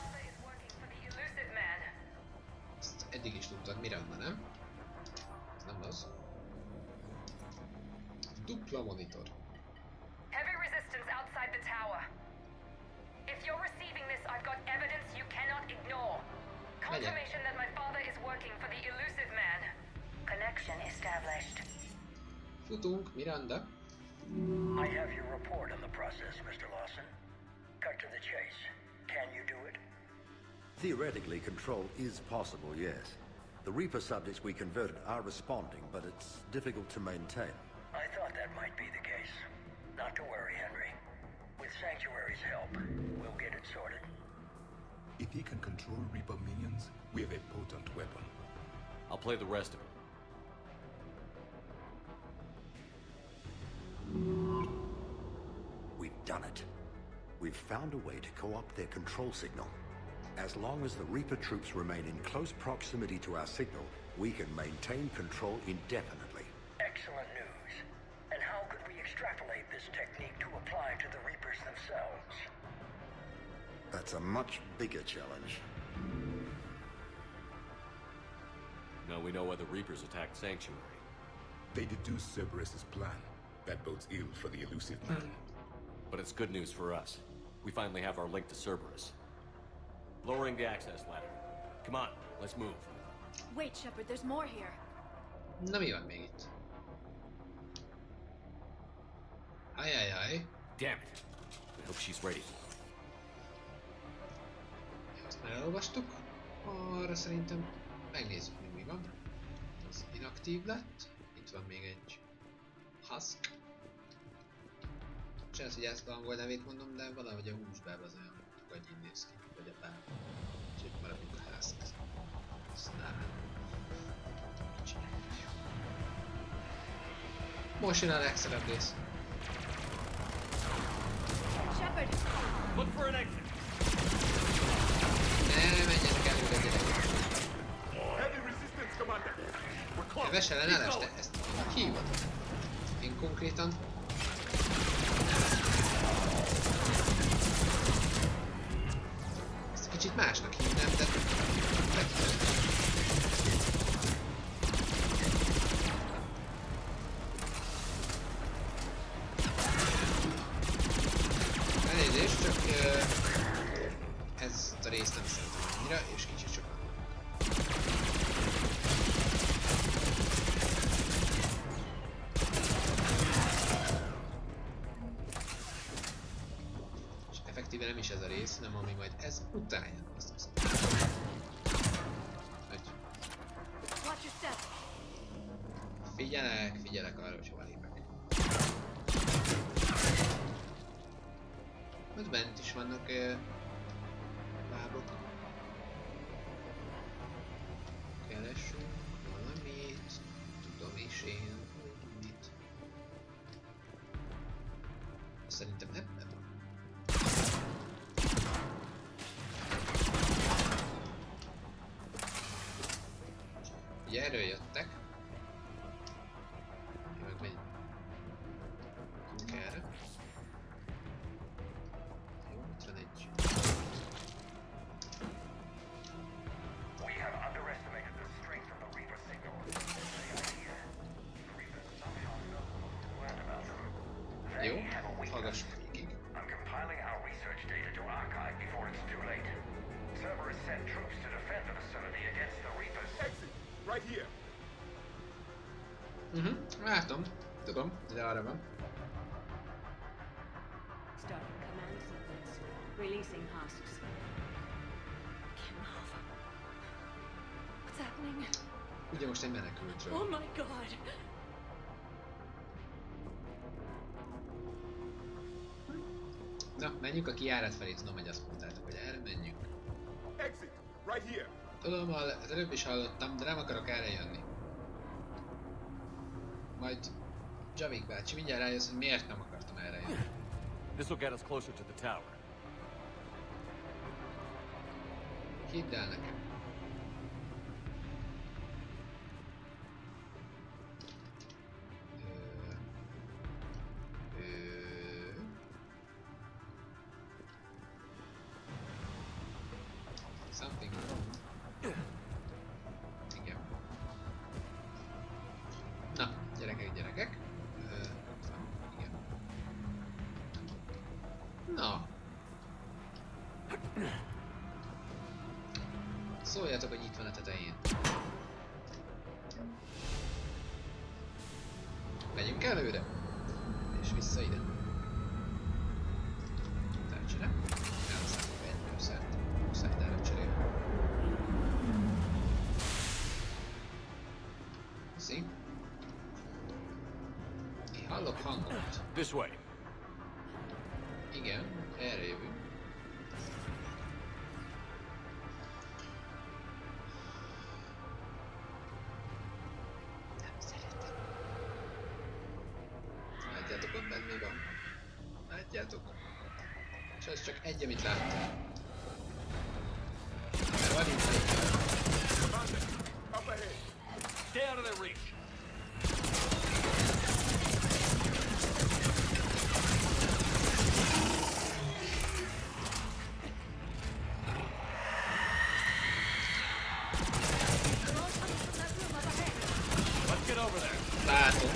Ezt eddig is tudtad, Miranda, nem? Ez nem az. Dupla monitor. Heavy resistance outside the tower. If you're receiving this, I've got evidence you cannot ignore. Confirmation that my father is working for the Elusive Man. Connection established. Futunk, Miranda. I have your report on the process, Mister Lawson. Cut to the chase. Can you do it? Theoretically, control is possible, yes. The Reaper subjects we converted are responding, but it's difficult to maintain. I thought that might be the case. Not to worry, Henry. With Sanctuary's help, we'll get it sorted. If he can control Reaper minions, we have a potent weapon. I'll play the rest of it. We've done it. We've found a way to co-opt their control signal. As long as the Reaper troops remain in close proximity to our signal, we can maintain control indefinitely. Excellent news. And how could we extrapolate this technique to apply to the Reapers themselves? That's a much bigger challenge. Now we know why the Reapers attacked Sanctuary. They deduced Cerberus's plan. That bodes ill for the Elusive Man. But it's good news for us. We finally have our link to Cerberus. Lowering the access ladder. Come on, let's move. Wait, Shepard, there's more here. Na mi van még itt? Ajajaj. Damn it. I hope she's ready. Ezt már elolvastuk. Arra szerintem megnézzük, hogy mi van. Az inaktív lett. Itt van még egy Husk. Csinálsz, hogy ezt a angol nevét mondom, de valahogy a húsbáb az olyan gagyin néz ki, vagy a báb. Úgyhogy maradjunk a Husk. Aztán... Most jön a legszebb rész. Shepard! Look for an exit! Ne menjenek előre, gyerekek! Keves ellenállás, te ezt hívod? Én konkrétan... Ezt kicsit másnak hívnám, de... Elnézést, csak... Uh, ezt a részt nem szeretem annyira, és kicsit sokan. És effektíve nem is ez a rész, hanem ami majd ez után jön. Azt hiszem. Figyelek, figyelek arra, hogy hova lépek. Ott bent is vannak uh, lábok. Keresünk valamit. Tudom is én, hogy mit. Szerintem ebben van. Ugye erről jöttek. Meg megy. Tudunk erre. Jó, itt van egy. We have underestimated the strength of the Reaper signal. The idea. Reapers somehow know who learned about them. Jó, They have a weakness. hallgassuk végig. I'm compiling our research data to archive before it's too late. Cerberus sent troops to defend the facility against the Reapers. Exit! Right here! Mhm, látom. Tudom, de arra van. Starting command sequence. Releasing husks. Kimov. What's happening? Ugye most egy menekültről. Oh my god! Na, menjünk a kijárat felé, tudom, hogy azt mondtátok, hogy erre menjünk. Exit! Right here! Tudom, az előbb is hallottam, de nem akarok erre jönni. Majd Javik bácsi, mindjárt rájössz, hogy miért nem akartam erre jönni. This will get us closer to the tower. Hidd el nekem. Ö... Ö... Something wrong. Igen. Na, gyerekek, gyerekek. Ö, ott van. Igen. Na. Szóljatok, hogy itt van a tetején. Megyünk előre. És vissza ide. Tárcsere. Elszállok egy műszert. Muszáj erre cserélni. Szi. Én hallok hangot. This way. Igen, erre jövünk. Látjátok ott bent mi van? Látjátok? És ez csak egy, amit láttam. Mert van itt egy. Stay out of their reach. Let's get over there. Látom.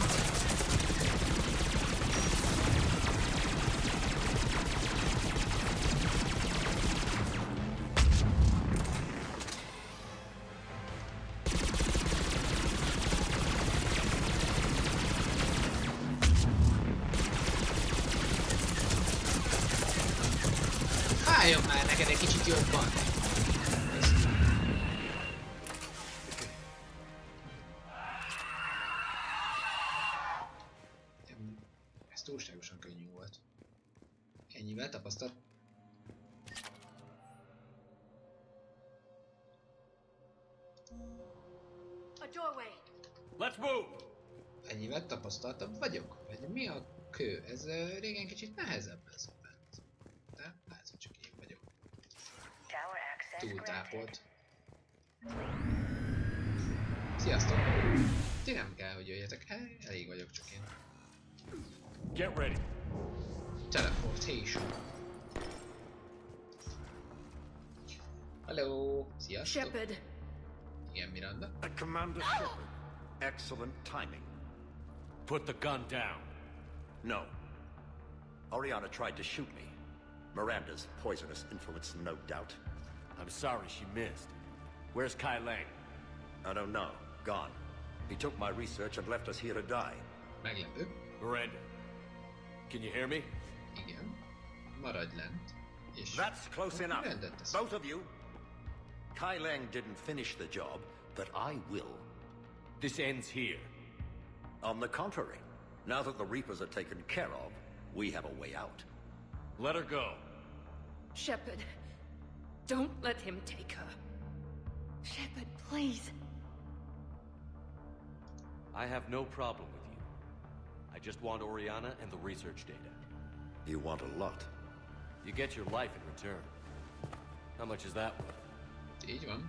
Álljon már neked egy kicsit jobban! Ez túlságosan könnyű volt. Ennyivel tapasztalt. A doorway. Let's move! Ennyivel tapasztaltabb vagyok? Vagy mi a kő? Ez uh, régen kicsit nehezebb lesz bent. De lehet, hogy csak én vagyok. Túltápolt. Sziasztok! Ti nem kell, hogy jöjjetek el, elég vagyok csak én. Get ready. Teleportation. Hello! Sziasztok! Shepard. Igen, Miranda? Commander Shepard. Excellent timing. Put the gun down. No. Oriana tried to shoot me. Miranda's poisonous influence, no doubt. I'm sorry she missed. Where's Kai Lang? I don't know. Gone. He took my research and left us here to die. Meglepő. Miranda. Can you hear me? Igen. Maradj lent. És That's close enough. rendet tesz. Both of you. Kai Lang didn't finish the job, but I will. This ends here. On the contrary, now that the Reapers are taken care of, we have a way out. Let her go. Shepard, don't let him take her. Shepard, please. I have no problem with you. I just want Oriana and the research data. You want a lot. You get your life in return. How much is that worth? Így van.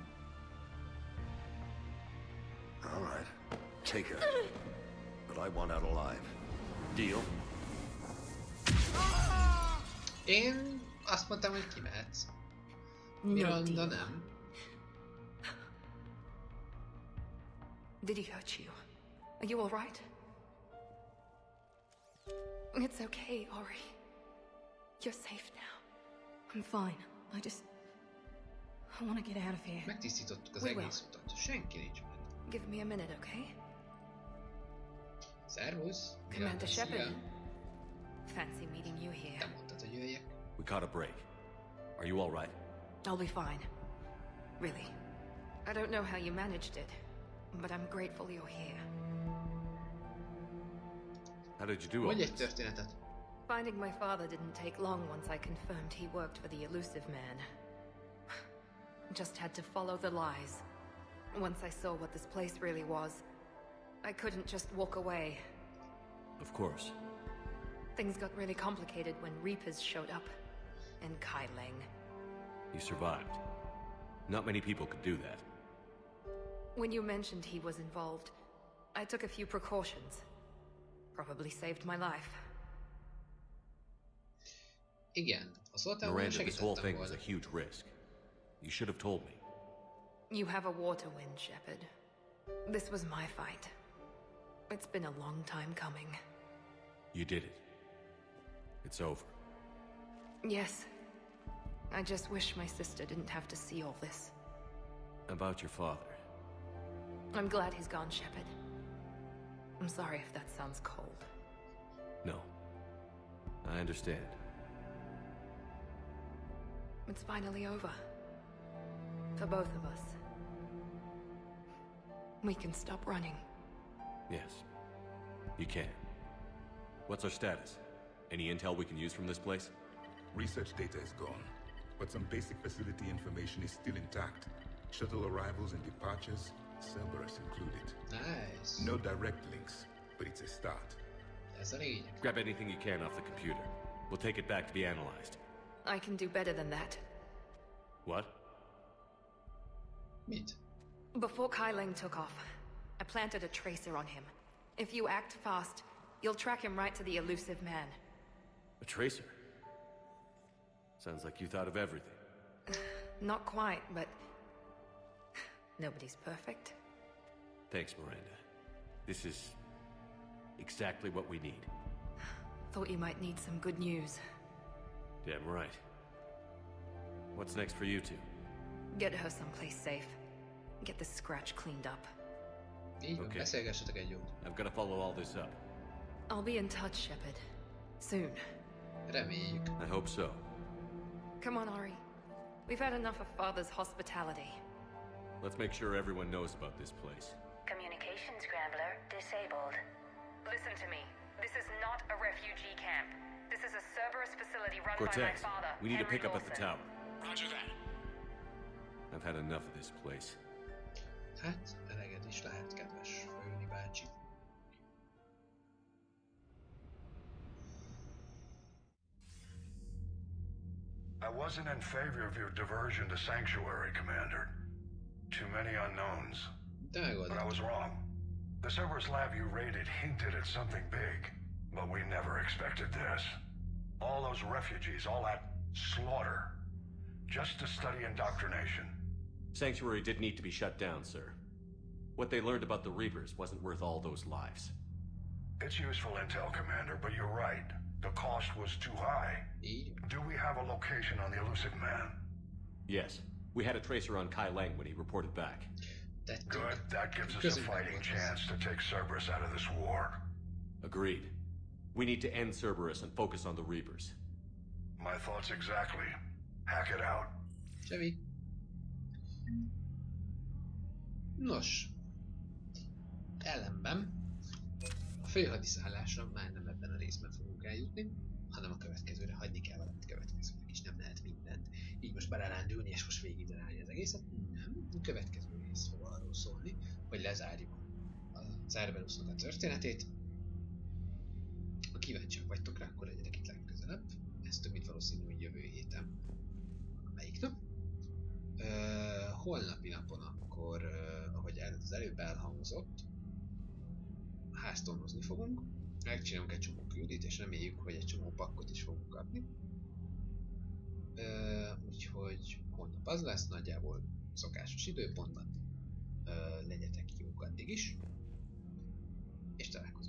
All right. Take her. But I want out alive. Deal? Én azt mondtam, hogy kimehetsz. Miranda nem. Did he hurt you? Are you all right? It's okay, Ori. You're safe now. I'm fine. I just... I want to get out of here. Megtisztítottuk az We egész utat. Senki nincs meg. Give me a minute, okay? Szervusz. Commander Shepard. Szia. Fancy meeting you here. Te mondtad, hogy jöjjek. We caught a break. Are you all right? I'll be fine. Really. I don't know how you managed it, but I'm grateful you're here. How did you do all Mondj egy this? történetet. Finding my father didn't take long once I confirmed he worked for the Elusive Man. Just had to follow the lies. Once I saw what this place really was, I couldn't just walk away. Of course. Things got really complicated when Reapers showed up. And Kai Leng. You survived. Not many people could do that. When you mentioned he was involved, I took a few precautions. Probably saved my life. Igen, ha szóltál volna, Miranda, this whole segítettem thing was volna. a huge risk. You should have told me. You have a war to win, Shepard. This was my fight. It's been a long time coming. You did it. It's over. Yes. I just wish my sister didn't have to see all this. About your father. I'm glad he's gone, Shepard. I'm sorry if that sounds cold. No. I understand. It's finally over. For both of us. We can stop running. Yes. You can. What's our status? Any intel we can use from this place? Research data is gone, but some basic facility information is still intact. Shuttle arrivals and departures, Cerberus included. Nice. No direct links, but it's a start. Ez a lényeg. Grab anything you can off the computer. We'll take it back to be analyzed. I can do better than that. What? Mit? Before Kai Leng took off, I planted a tracer on him. If you act fast, you'll track him right to the elusive man. A tracer? Sounds like you thought of everything. Not quite, but... nobody's perfect. Thanks, Miranda. This is... exactly what we need. Thought you might need some good news. Damn right. What's next for you two? Get her someplace safe. Get the scratch cleaned up. Így van, Okay. beszélgessetek egy jót. I've got to follow all this up. I'll be in touch, Shepard. Soon. Reméljük. I hope so. Come on, Ari. We've had enough of Father's hospitality. Let's make sure everyone knows about this place. Communication scrambler disabled. Listen to me. This is not a refugee camp. This is a Cerberus facility run by my Cortez, father, we need to Henry pick up at the Lawson. tower. Roger that. I've had enough of this place. Hát, eleged is lehet, kedves főni bácsi. I wasn't in favor of your diversion to Sanctuary, Commander. Too many unknowns. But I was wrong. The Cerberus lab you raided hinted at something big, but we never expected this. All those refugees, all that slaughter, just to study indoctrination. Sanctuary did need to be shut down, sir. What they learned about the Reapers wasn't worth all those lives. It's useful intel, Commander, but you're right. The cost was too high. Do we have a location on the elusive man? Yes. We had a tracer on Kai Leng when he reported back. Good. That gives us a fighting chance to take Cerberus out of this war. Agreed. We need to end Cerberus and focus on the Reapers. My thoughts exactly. Hack it out. Semmi. Nos. Ellenben a főhadiszállásra már nem ebben a részben fogunk eljutni, hanem a következőre. Hagyni kell valamit következőnek is, nem lehet mindent. Így most belerándulni és most végigdarálni az egészet. Nem. A következő rész fog arról szólni, hogy lezárjuk a Cerberusnak a történetét. Ha kíváncsiak vagytok rá, akkor legyetek itt legközelebb. Ez több mint valószínű, hogy jövő héten. Melyik nap? Ö, holnapi napon akkor, ö, ahogy az előbb elhangzott, háztonnozni fogunk. Megcsinálunk egy csomó küldét, és reméljük, hogy egy csomó pakkot is fogunk kapni. Ö, úgyhogy holnap az lesz, nagyjából szokásos időpontban. Ö, legyetek jók addig is. És találkozunk.